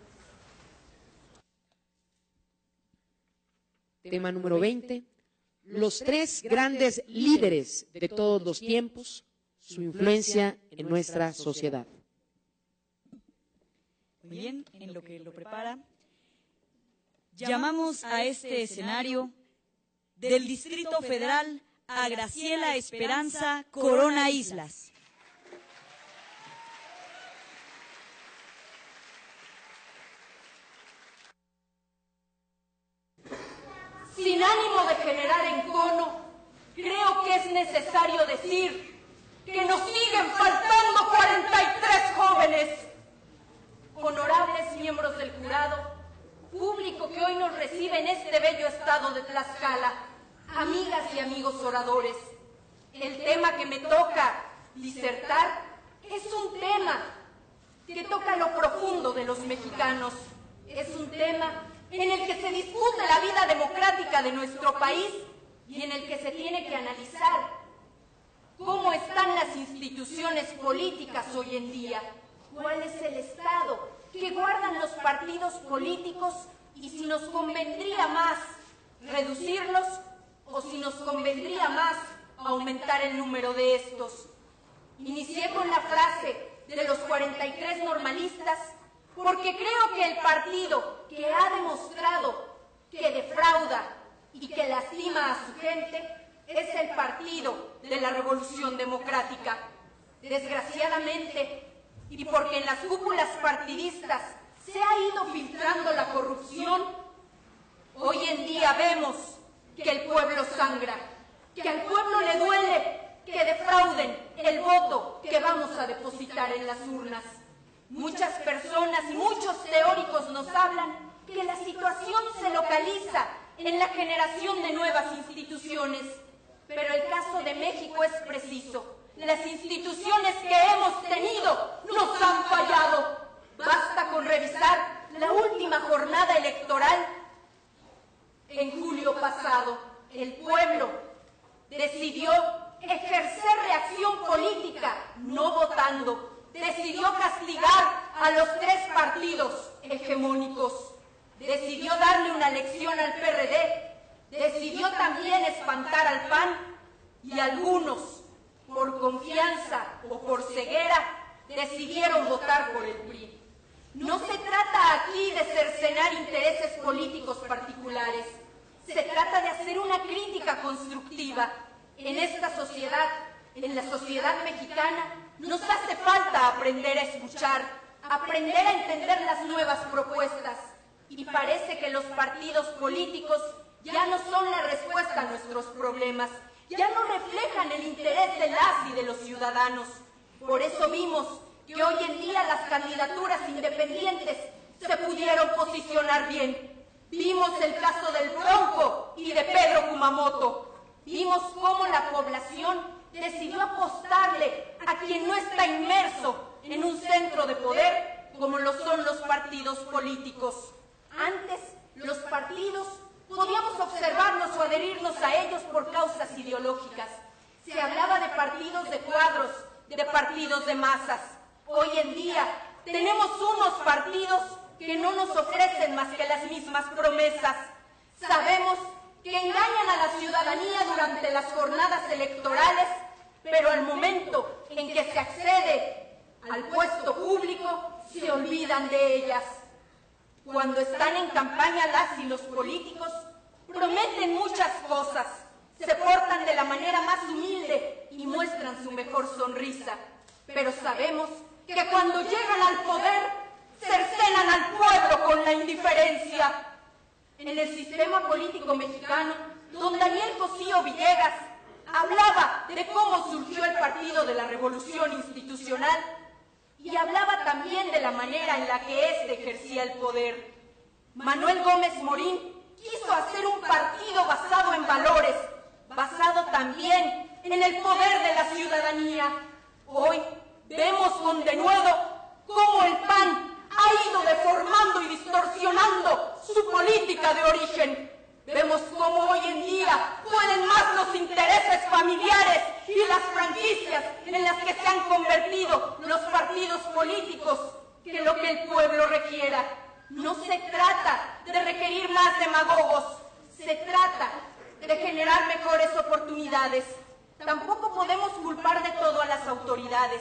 Speaker 4: Tema número veinte. Los tres grandes líderes de todos los tiempos, su influencia en nuestra sociedad.
Speaker 2: Muy bien, en lo que lo prepara, llamamos a este escenario del Distrito Federal a Graciela Esperanza Corona Islas.
Speaker 10: Sin ánimo de generar encono, creo que es necesario decir que nos siguen faltando cuarenta y tres jóvenes. Honorables miembros del jurado, público que hoy nos recibe en este bello estado de Tlaxcala, amigas y amigos oradores, el tema que me toca disertar es un tema que toca lo profundo de los mexicanos. Es un tema en el que se discute la vida democrática de nuestro país y en el que se tiene que analizar cómo están las instituciones políticas hoy en día, cuál es el estado que guardan los partidos políticos y si nos convendría más reducirlos o si nos convendría más aumentar el número de estos. Inicié con la frase de los cuarenta y tres normalistas porque creo que el partido que ha demostrado que defrauda y que lastima a su gente es el partido de la Revolución Democrática. Desgraciadamente, y porque en las cúpulas partidistas se ha ido filtrando la corrupción, hoy en día vemos que el pueblo sangra, que al pueblo le duele que defrauden el voto que vamos a depositar en las urnas. Muchas personas y muchos teóricos nos hablan que la situación se localiza en la generación de nuevas instituciones, pero el caso de México es preciso. Las instituciones que hemos tenido nos han fallado. Basta con revisar la última jornada electoral en julio pasado. El pueblo decidió ejercer reacción política, no votando. Decidió castigar a los tres partidos hegemónicos. Decidió darle una lección al P R D. Decidió también espantar al P A N y algunos, por confianza o por ceguera, decidieron votar por el P R I. No se trata aquí de cercenar intereses políticos particulares. Se trata de hacer una crítica constructiva. En esta sociedad, en la sociedad mexicana, nos hace falta aprender a escuchar, aprender a entender las nuevas propuestas. Y parece que los partidos políticos ya no son la respuesta a nuestros problemas, ya no reflejan el interés de las y de los ciudadanos. Por eso vimos que hoy en día las candidaturas independientes se pudieron posicionar bien. Vimos el caso del Bronco y de Pedro Kumamoto. Vimos cómo la población decidió apostarle a quien no está inmerso en un centro de poder como lo son los partidos políticos. Antes, los partidos podíamos observarlos o adherirnos a ellos por causas ideológicas. Se hablaba de partidos de cuadros, de partidos de masas. Hoy en día tenemos unos partidos que no nos ofrecen más que las mismas promesas. Sabemos que engañan a la ciudadanía durante las jornadas electorales, pero al momento en que se accede al puesto público, se olvidan de ellas. Cuando están en campaña las y los políticos, prometen muchas cosas, se portan de la manera más humilde y muestran su mejor sonrisa. Pero sabemos que cuando llegan al poder, cercenan al pueblo con la indiferencia. En el sistema político mexicano, don Daniel Cosío Villegas hablaba de cómo surgió el Partido de la Revolución Institucional y hablaba también de la manera en la que éste ejercía el poder. Manuel Gómez Morín quiso hacer un partido basado en valores, basado también en el poder de la ciudadanía. Hoy vemos con denuedo cómo el P A N ha ido deformando y distorsionando su política de origen. Vemos cómo hoy en día pueden más los intereses familiares y las franquicias en las que se han convertido los partidos políticos que lo que el pueblo requiera. No se trata de requerir más demagogos, se trata de generar mejores oportunidades. Tampoco podemos culpar de todo a las autoridades.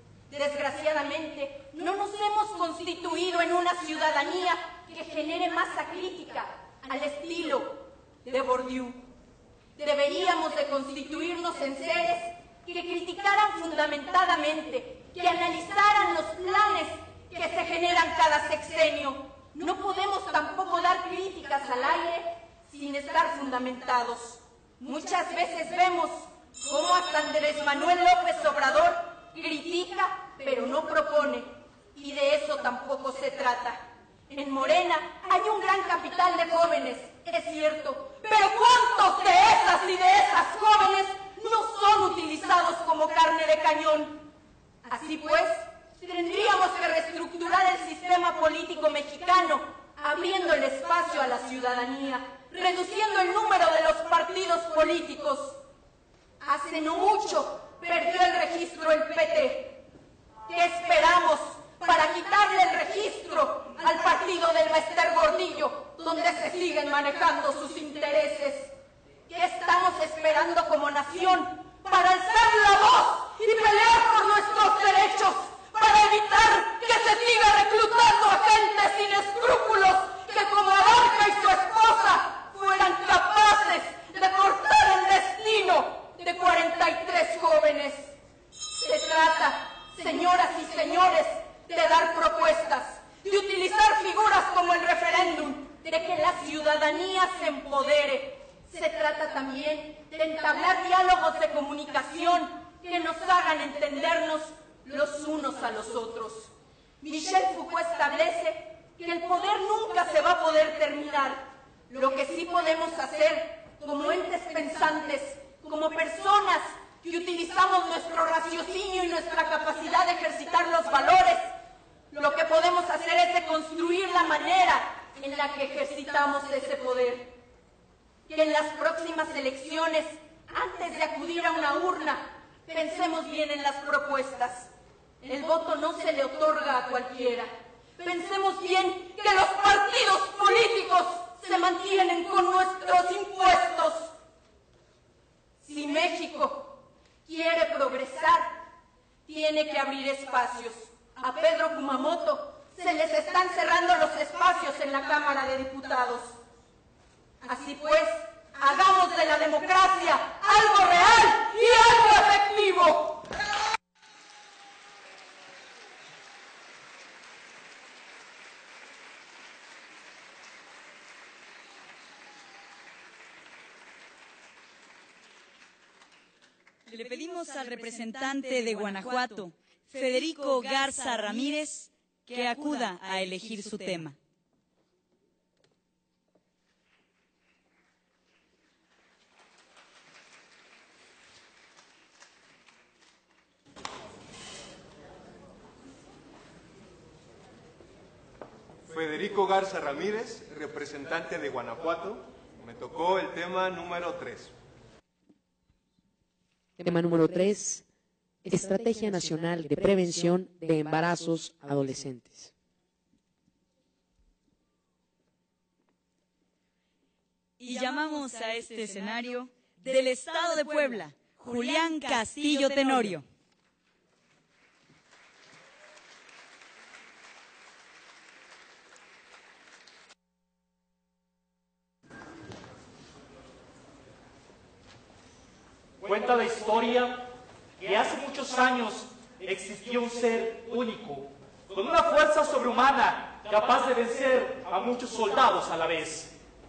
Speaker 10: Desgraciadamente, no nos hemos constituido en una ciudadanía que genere masa crítica al estilo de Bourdieu. Deberíamos de constituirnos en seres que criticaran fundamentadamente, que analizaran los planes que se generan cada sexenio. No podemos tampoco dar críticas al aire sin estar fundamentados. Muchas veces vemos cómo hasta Andrés Manuel López Obrador critica, pero no propone, y de eso tampoco se trata. En Morena hay un gran capital de jóvenes, es cierto, pero ¿cuántos de esas y de esas jóvenes no son utilizados como carne de cañón? Así pues, tendríamos que reestructurar el sistema político mexicano, abriendo el espacio a la ciudadanía, reduciendo el número de los partidos políticos. Hace no mucho perdió el registro el P T. ¿Qué esperamos para quitarle el registro al partido del Bester Gordillo, donde se siguen manejando sus intereses? ¿Qué estamos esperando como nación para alzar la voz y pelear por nuestros derechos, para evitar que se siga reclutando a gente sin escrúpulos que, como Abarca y su esposa, fueran capaces de cortar el destino de cuarenta y tres jóvenes? Se trata, señoras y señores, de dar propuestas, de utilizar figuras como el referéndum, de que la ciudadanía se empodere. Se trata también de entablar diálogos de comunicación que nos hagan entendernos los unos a los otros. Michel Foucault establece que el poder nunca se va a poder terminar. Lo que sí podemos hacer como entes pensantes, como personas que utilizamos nuestro raciocinio y nuestra capacidad de ejercitar los valores, lo que podemos hacer es de construir la manera en la que ejercitamos ese poder. Que en las próximas elecciones, antes de acudir a una urna, pensemos bien en las propuestas. El voto no se le otorga a cualquiera. Pensemos bien que los partidos políticos se mantienen con nuestros impuestos. Si México quiere progresar, tiene que abrir espacios. A Pedro Kumamoto se les están cerrando los espacios en la Cámara de Diputados. Así pues, hagamos de la democracia algo real y algo efectivo.
Speaker 2: Le pedimos al representante de Guanajuato, Federico Garza Ramírez, que acuda a elegir su tema.
Speaker 11: Federico Garza Ramírez, representante de Guanajuato, me tocó el tema número tres.
Speaker 4: Tema número tres, Estrategia Nacional de Prevención de Embarazos Adolescentes.
Speaker 2: Y llamamos a este escenario del Estado de Puebla, Julián Castillo Tenorio.
Speaker 9: Cuenta la historia que hace muchos años existió un ser único, con una fuerza sobrehumana, capaz de vencer a muchos soldados a la vez.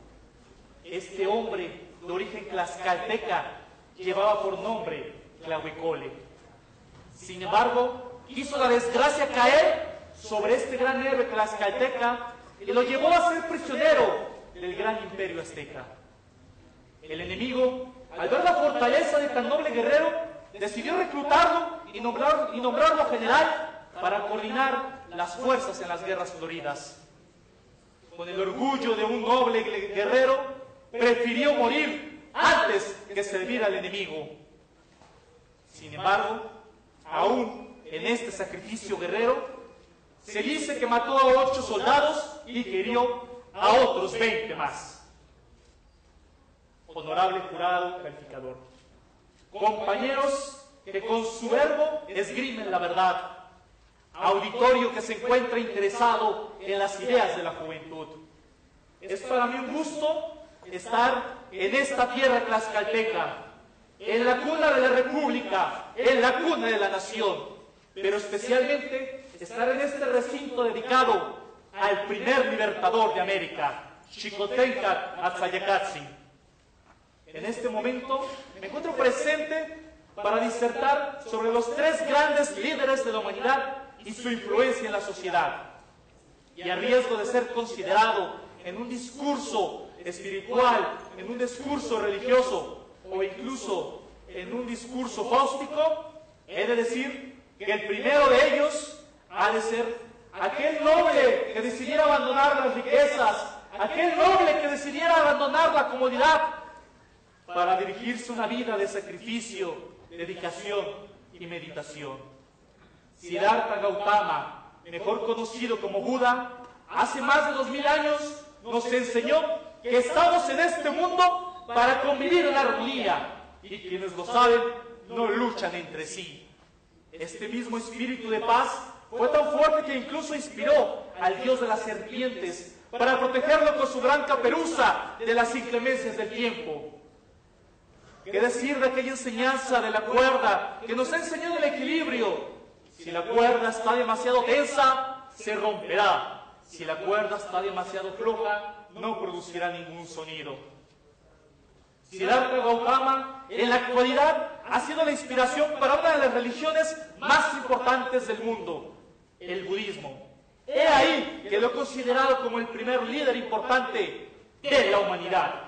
Speaker 9: Este hombre, de origen tlaxcalteca, llevaba por nombre Tlahuicole. Sin embargo, quiso la desgracia caer sobre este gran héroe tlaxcalteca y lo llevó a ser prisionero del gran imperio azteca. El enemigo, al ver la fortaleza de tan noble guerrero, decidió reclutarlo y, nombrar, y nombrarlo general para coordinar las fuerzas en las guerras floridas. Con el orgullo de un noble guerrero, prefirió morir antes que servir al enemigo. Sin embargo, aún en este sacrificio guerrero, se dice que mató a ocho soldados y que hirió a otros veinte más. Honorable jurado calificador, compañeros que con su verbo esgrimen la verdad, auditorio que se encuentra interesado en las ideas de la juventud. Es para mí un gusto estar en esta tierra tlaxcalteca, en la cuna de la República, en la cuna de la nación, pero especialmente estar en este recinto dedicado al primer libertador de América, Xicoténcatl Atzayacatzin. En este momento me encuentro presente para disertar sobre los tres grandes líderes de la humanidad y su influencia en la sociedad. Y a riesgo de ser considerado en un discurso espiritual, en un discurso religioso o incluso en un discurso fáustico, he de decir que el primero de ellos ha de ser aquel noble que decidiera abandonar las riquezas, aquel noble que decidiera abandonar la comodidad para dirigirse a una vida de sacrificio, dedicación y meditación. Siddhartha Gautama, mejor conocido como Buda, hace más de dos mil años nos enseñó que estamos en este mundo para convivir en armonía y quienes lo saben no luchan entre sí. Este mismo espíritu de paz fue tan fuerte que incluso inspiró al dios de las serpientes para protegerlo con su gran caperuza de las inclemencias del tiempo. ¿Qué decir de aquella enseñanza de la cuerda que nos ha enseñado el equilibrio? Si la cuerda está demasiado tensa, se romperá. Si la cuerda está demasiado floja, no producirá ningún sonido. Siddhartha Gautama, en la actualidad, ha sido la inspiración para una de las religiones más importantes del mundo, el budismo. He ahí que lo he considerado como el primer líder importante de la humanidad.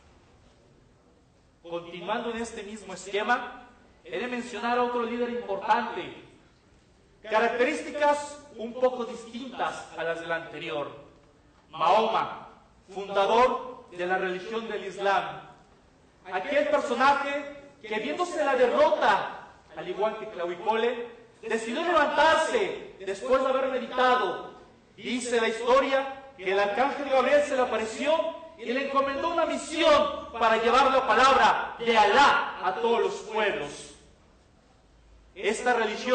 Speaker 9: Continuando en este mismo esquema, he de mencionar a otro líder importante, características un poco distintas a las del anterior. Mahoma, fundador de la religión del Islam. Aquel personaje que, viéndose la derrota, al igual que Tlahuicole, decidió levantarse después de haber meditado. Dice la historia que el arcángel Gabriel se le apareció y le encomendó una misión para llevar la palabra de Alá a todos los pueblos. Esta religión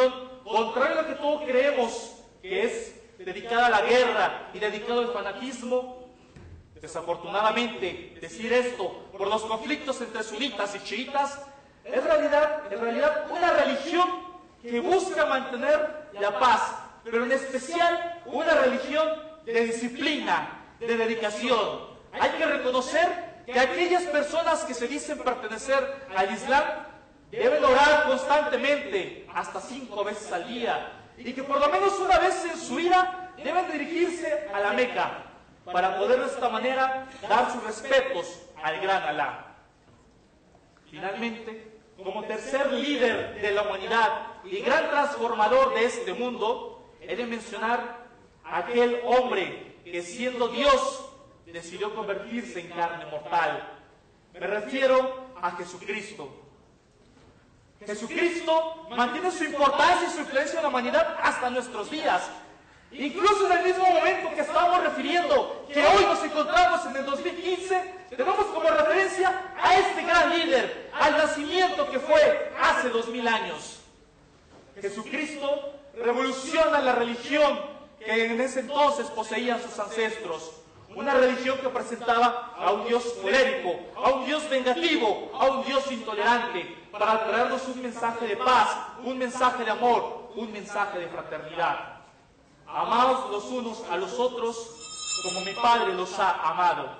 Speaker 9: contrario a lo que todos creemos que es dedicada a la guerra y dedicado al fanatismo, desafortunadamente decir esto por los conflictos entre sunitas y chiitas es realidad, en realidad una religión que busca mantener la paz, pero en especial una religión de disciplina, de dedicación. Hay que reconocer que aquellas personas que se dicen pertenecer al Islam deben orar constantemente, hasta cinco veces al día, y que por lo menos una vez en su vida deben dirigirse a la Meca para poder de esta manera dar sus respetos al gran Alá. Finalmente, como tercer líder de la humanidad y gran transformador de este mundo, he de mencionar a aquel hombre que siendo Dios decidió convertirse en carne mortal. Me refiero a Jesucristo. Jesucristo mantiene su importancia y su influencia en la humanidad hasta nuestros días. Incluso en el mismo momento que estamos refiriendo, que hoy nos encontramos en el dos mil quince, tenemos como referencia a este gran líder, al nacimiento que fue hace dos mil años. Jesucristo revoluciona la religión que en ese entonces poseían sus ancestros. Una religión que presentaba a un Dios colérico, a un Dios vengativo, a un Dios intolerante, para traernos un mensaje de paz, un mensaje de amor, un mensaje de fraternidad. Amaos los unos a los otros como mi Padre los ha amado.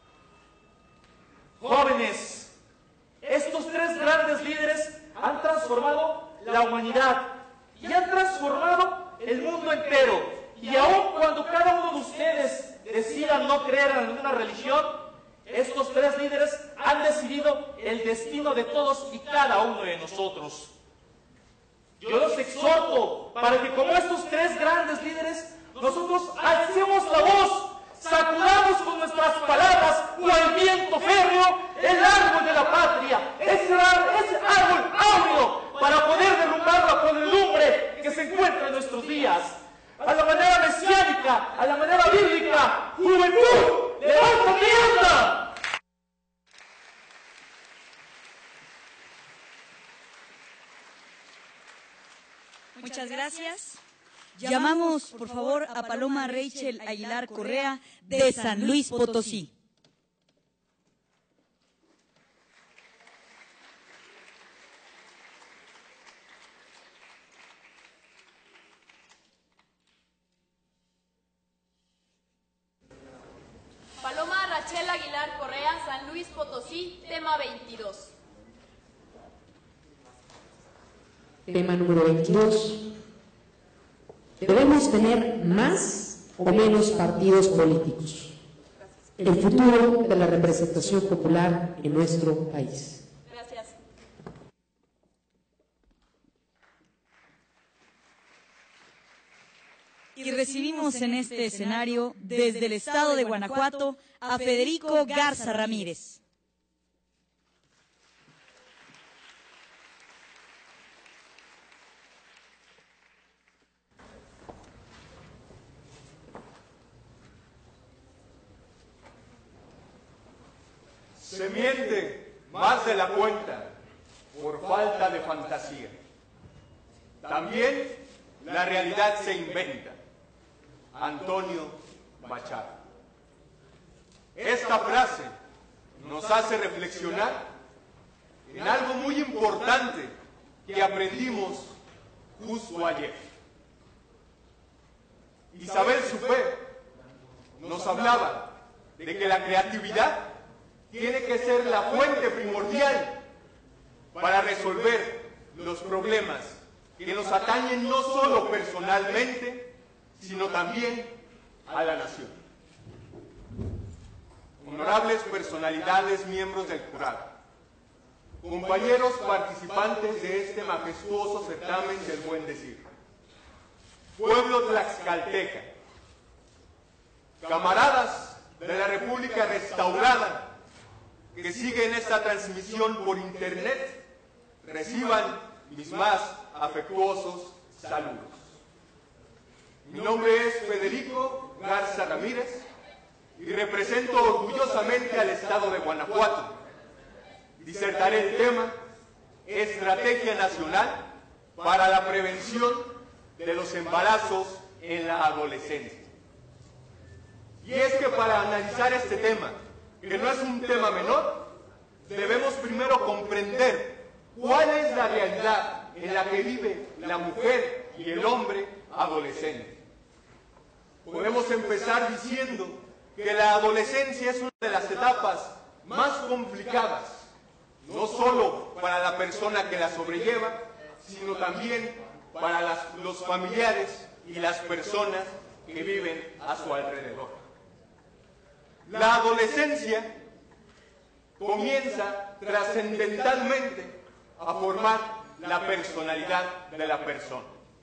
Speaker 9: Jóvenes, estos tres grandes líderes han transformado la humanidad y han transformado el mundo entero. Y aun cuando cada uno de ustedes decidan no creer en ninguna religión, estos tres líderes han decidido el destino de todos y cada uno de nosotros. Yo los exhorto para que como estos tres grandes líderes, nosotros alcemos la voz, sacudamos con nuestras palabras o el viento férreo el árbol de la patria, ese, ese árbol áureo, para poder derrumbar la podredumbre que se encuentra en nuestros días. A la manera mesiánica, a la manera bíblica, juventud, levántate y anda.
Speaker 2: Muchas gracias. Llamamos, por favor, a Paloma Rachel Aguilar Correa, de San Luis Potosí.
Speaker 12: Paloma Rachel Aguilar Correa, San Luis Potosí, tema veintidós.
Speaker 4: Tema número veintidós. ¿Debemos tener más o menos partidos políticos? El futuro de la representación popular en nuestro país.
Speaker 12: Gracias.
Speaker 2: Y recibimos en este escenario, desde el estado de Guanajuato, a Federico Garza Ramírez.
Speaker 11: Se miente más de la cuenta por falta de fantasía. También la realidad se inventa. Antonio Machado. Esta frase nos hace reflexionar en algo muy importante que aprendimos justo ayer. Isabel Suppé nos hablaba de que la creatividad tiene que ser la fuente primordial para resolver los problemas que nos atañen no solo personalmente, sino también a la nación. Honorables personalidades, miembros del jurado, compañeros participantes de este majestuoso certamen del buen decir, pueblo tlaxcalteca, camaradas de la República restaurada que siguen esta transmisión por internet, reciban mis más afectuosos saludos. Mi nombre es Federico Garza Ramírez y represento orgullosamente al estado de Guanajuato. Disertaré el tema Estrategia Nacional para la Prevención de los embarazos en la adolescencia. Y es que para analizar este tema, que no es un tema menor, debemos primero comprender cuál es la realidad en la que vive la mujer y el hombre adolescente. Podemos empezar diciendo que la adolescencia es una de las etapas más complicadas, no solo para la persona que la sobrelleva, sino también para las, los familiares y las personas que viven a su alrededor. La adolescencia comienza trascendentalmente a formar la personalidad de la persona.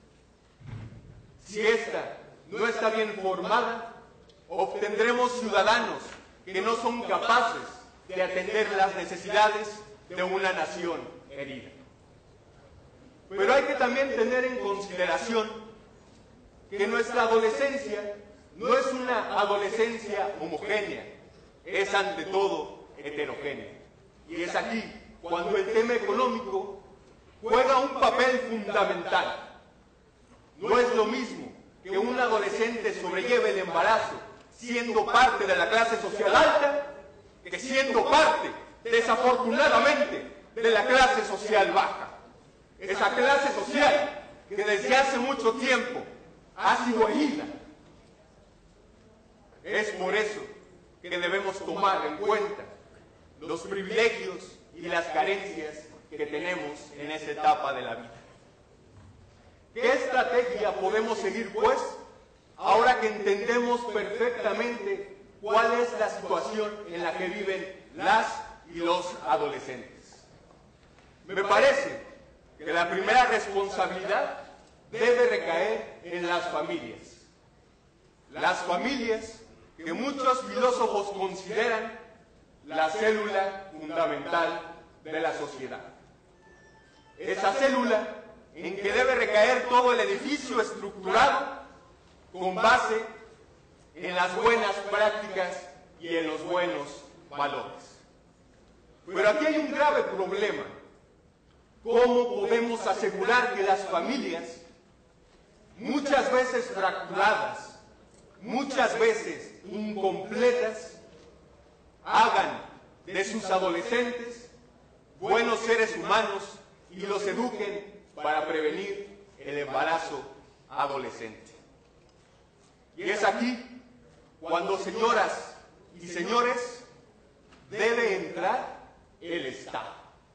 Speaker 11: Si ésta no está bien formada, obtendremos ciudadanos que no son capaces de atender las necesidades de una nación herida. Pero hay que también tener en consideración que nuestra adolescencia no es una adolescencia homogénea, es ante todo heterogénea. Y es aquí cuando el tema económico juega un papel fundamental. No es lo mismo que un adolescente sobrelleve el embarazo siendo parte de la clase social alta que siendo parte, desafortunadamente, de la clase social baja. Esa clase social que desde hace mucho tiempo ha sido herida. Es por eso que debemos tomar en cuenta los privilegios y las carencias que tenemos en esa etapa de la vida. ¿Qué estrategia podemos seguir, pues, ahora que entendemos perfectamente cuál es la situación en la que viven las y los adolescentes? Me parece que la primera responsabilidad debe recaer en las familias. Las familias que muchos filósofos consideran la célula fundamental de la sociedad. Esa célula en que debe recaer todo el edificio estructurado con base en las buenas prácticas y en los buenos valores. Pero aquí hay un grave problema. ¿Cómo podemos asegurar que las familias, muchas veces fracturadas, muchas veces incompletas, hagan de sus adolescentes buenos seres humanos y los eduquen para prevenir el embarazo adolescente? Y es aquí cuando, señoras y señores, debe entrar el Estado.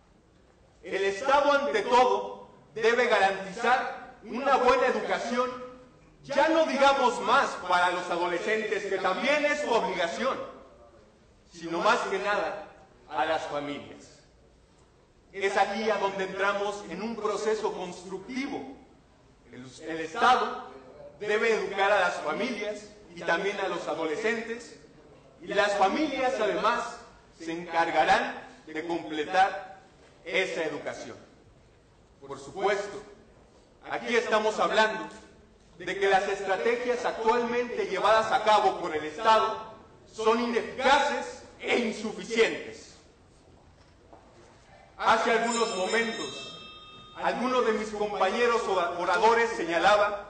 Speaker 11: El Estado, ante todo, debe garantizar una buena educación, ya no digamos más para los adolescentes, que también es su obligación, sino más que nada a las familias. Es aquí a donde entramos en un proceso constructivo. El, el Estado debe educar a las familias y también a los adolescentes, y las familias además se encargarán de completar esa educación. Por supuesto, aquí estamos hablando de que las estrategias actualmente llevadas a cabo por el Estado son ineficaces e insuficientes. Hace algunos momentos, alguno de mis compañeros oradores señalaba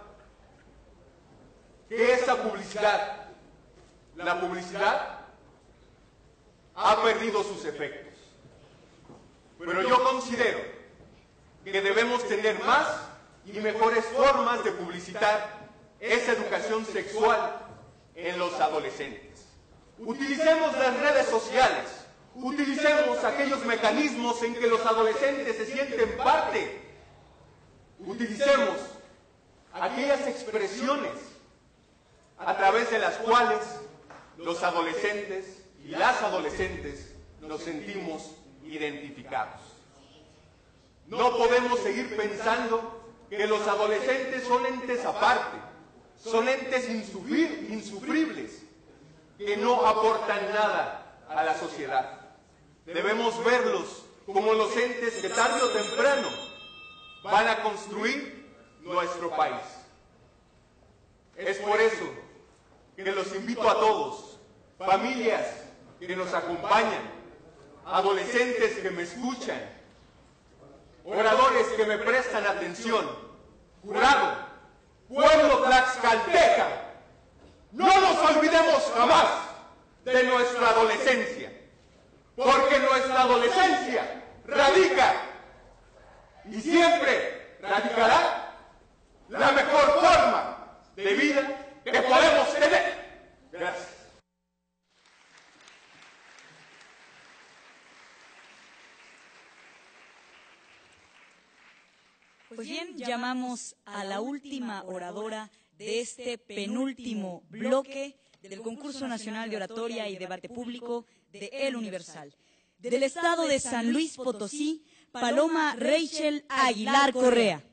Speaker 11: que esa publicidad, la publicidad, ha perdido sus efectos. Pero yo considero que debemos tener más y mejores formas de publicitar esa educación sexual en los adolescentes. Utilicemos las redes sociales, utilicemos aquellos mecanismos en que los adolescentes se sienten parte, utilicemos aquellas expresiones a través de las cuales los adolescentes y las adolescentes nos sentimos identificados. No podemos seguir pensando que los adolescentes son entes aparte, son entes insufrir, insufribles, que no aportan nada a la sociedad. Debemos verlos como los entes que tarde o temprano van a construir nuestro país. Es por eso que los invito a todos, familias que nos acompañan, adolescentes que me escuchan, oradores que me prestan atención, jurado pueblo tlaxcalteca, no nos olvidemos jamás de nuestra adolescencia, porque nuestra adolescencia radica y siempre radicará la mejor forma de vida que podemos tener. Gracias.
Speaker 2: Pues bien, llamamos a la última oradora de este penúltimo bloque del Concurso Nacional de Oratoria y Debate Público de El Universal. Del estado de San Luis Potosí, Paloma Rachel Aguilar Correa.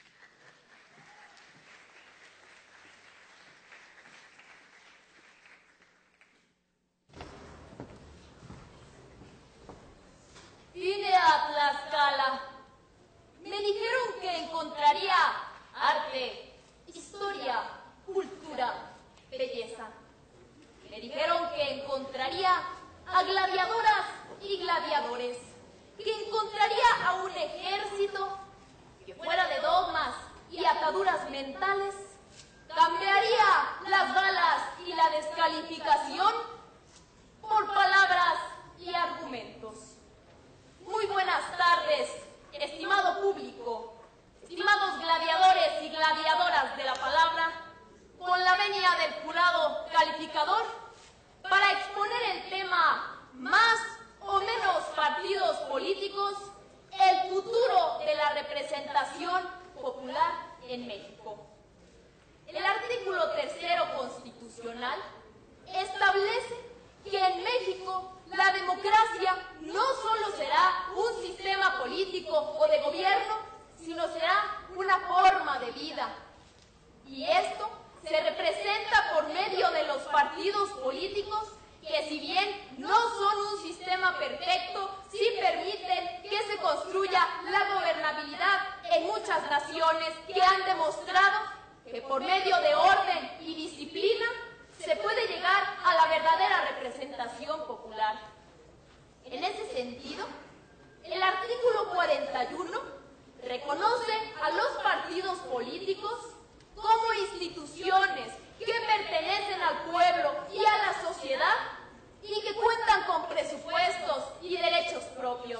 Speaker 10: Vine a Tlaxcala. Me dijeron que encontraría arte, historia, cultura, belleza. Me dijeron que encontraría a gladiadoras y gladiadores, que encontraría a un ejército que fuera de dogmas y ataduras mentales, cambiaría las balas y la descalificación por palabras y argumentos. Muy buenas tardes, estimado público, estimados gladiadores y gladiadoras de la palabra, con la venia del jurado calificador, para exponer el tema más o menos partidos políticos, el futuro de la representación popular en México. El artículo tercero constitucional establece que en México la democracia no solo será un sistema político o de gobierno, sino será una forma de vida. Y esto se representa por medio de los partidos políticos que, si bien no son un sistema perfecto, sí permiten que se construya la gobernabilidad en muchas naciones que han demostrado que por medio de orden y disciplina se puede llegar a la verdadera representación popular. En ese sentido, el artículo cuarenta y uno reconoce a los partidos políticos como instituciones que pertenecen al pueblo y a la sociedad y que cuentan con presupuestos y derechos propios.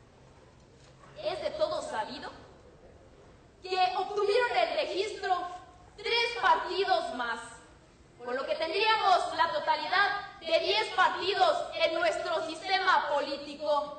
Speaker 10: Es de todo sabido que obtuvieron el registro tres partidos más, con lo que tendríamos la totalidad de diez partidos en nuestro sistema político.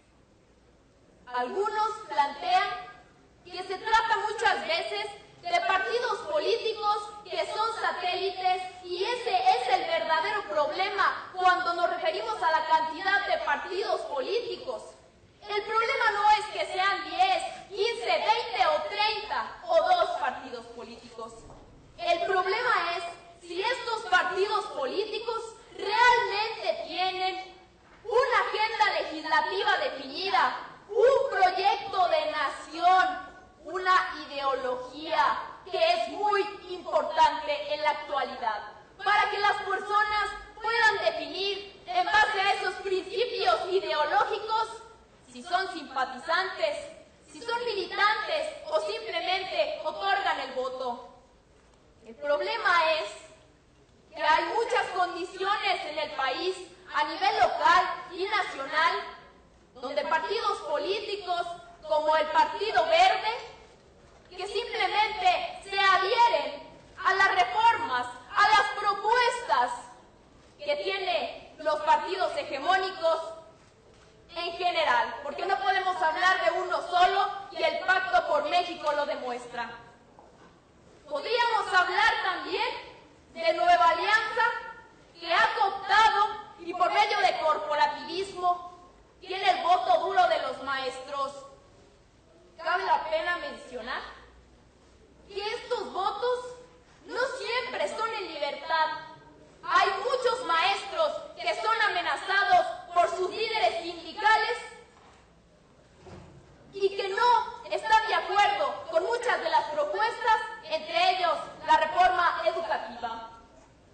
Speaker 10: Algunos plantean que se trata muchas veces de partidos políticos que son satélites, y ese es el verdadero problema cuando nos referimos a la cantidad de partidos políticos. El problema no es que sean diez, quince, veinte o treinta o dos partidos políticos. El problema es si estos partidos políticos realmente tienen una agenda legislativa definida, un proyecto de nación, una ideología que es muy importante en la actualidad, para que las personas puedan definir en base a esos principios ideológicos si son simpatizantes, si son militantes o simplemente otorgan el voto. El problema es que hay muchas condiciones en el país a nivel local y nacional donde partidos políticos como el Partido Verde, que simplemente se adhieren a las reformas, a las propuestas que tienen los partidos hegemónicos en general, porque no podemos hablar de uno solo y el Pacto por México lo demuestra. Podríamos hablar también de Nueva Alianza, que ha cooptado y por medio de corporativismo tiene el voto duro de los maestros. Cabe la pena mencionar que estos votos no siempre son en libertad. Hay muchos maestros que son amenazados por sus líderes sindicales y que no están de acuerdo con muchas de las propuestas, entre ellos la reforma educativa.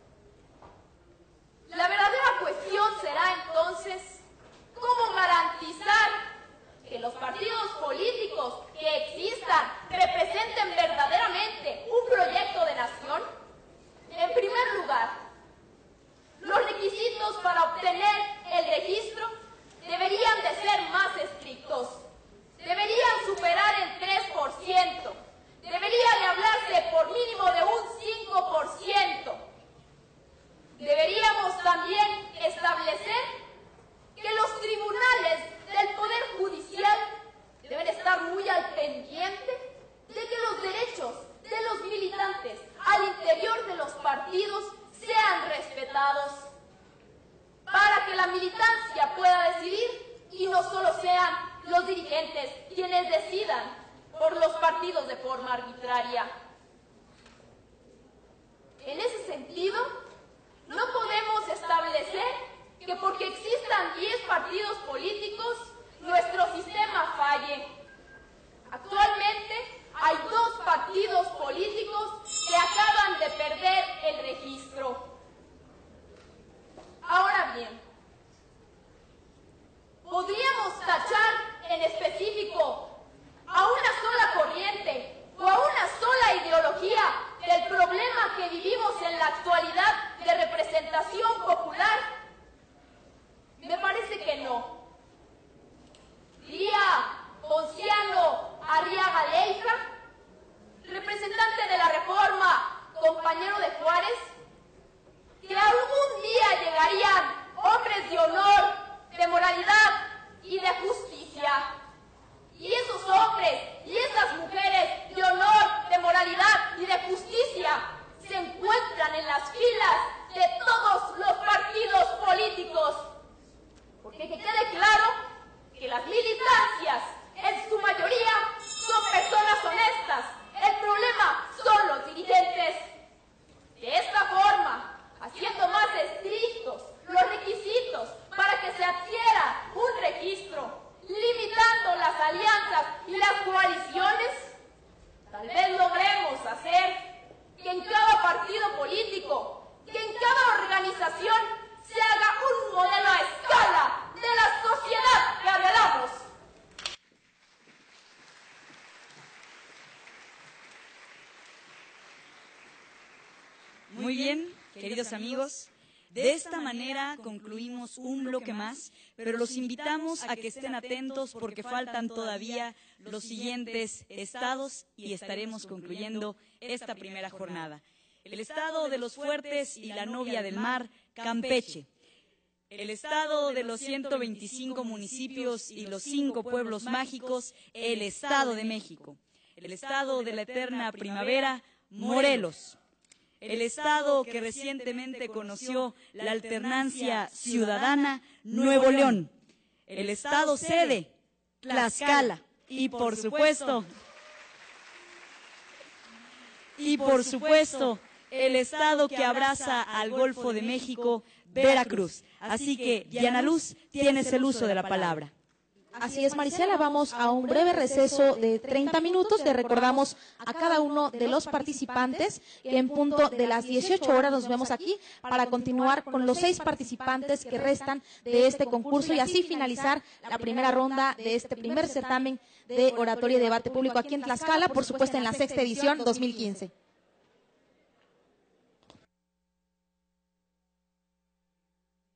Speaker 12: estados, para que la militancia pueda decidir y no solo sean los dirigentes quienes decidan por los partidos de forma arbitraria. En ese sentido, no podemos establecer que porque existan diez partidos políticos, nuestro sistema falle. Actualmente hay dos partidos políticos que acaban de perder el registro. Ahora bien, podríamos tachar en específico a una sola corriente o a una sola ideología del problema que vivimos en la actualidad de representación popular. Me parece que no. Diría Ponciano Arriaga Leija, representante de la Reforma, compañero de Juárez, que algún día llegarían hombres de honor, de moralidad y de justicia. Y esos hombres y esas mujeres de honor, de moralidad y de justicia se encuentran en las filas de todos los partidos políticos. Porque que quede claro que las militancias, en su mayoría, son personas honestas. El problema son los dirigentes. De esta forma, haciendo más estrictos los requisitos para que se adquiera un registro, limitando las alianzas y las coaliciones, tal vez logremos hacer que en cada partido político, que en cada organización, se haga un modelo a escala de la sociedad que anhelamos.
Speaker 2: Muy bien, queridos amigos. De esta manera concluimos un bloque más, pero los invitamos a que estén atentos porque faltan todavía los siguientes estados y estaremos concluyendo esta primera jornada. El estado de los fuertes y la novia del mar, Campeche. El estado de los ciento veinticinco municipios y los cinco pueblos mágicos, el Estado de México. El estado de la eterna primavera, Morelos. El estado que recientemente conoció la alternancia ciudadana, Nuevo León. El estado sede, Tlaxcala. Y por supuesto, y por supuesto, el estado que abraza al Golfo de México, Veracruz. Así que, Diana Luz, tienes el uso de la palabra.
Speaker 1: Así es, Marisela, vamos a un breve receso de treinta minutos. Le recordamos a cada uno de los participantes que en punto de las dieciocho horas nos vemos aquí para continuar con los seis participantes que restan de este concurso y así finalizar la primera ronda de este primer certamen de oratoria y debate público aquí en Tlaxcala, por supuesto en la sexta edición dos mil quince.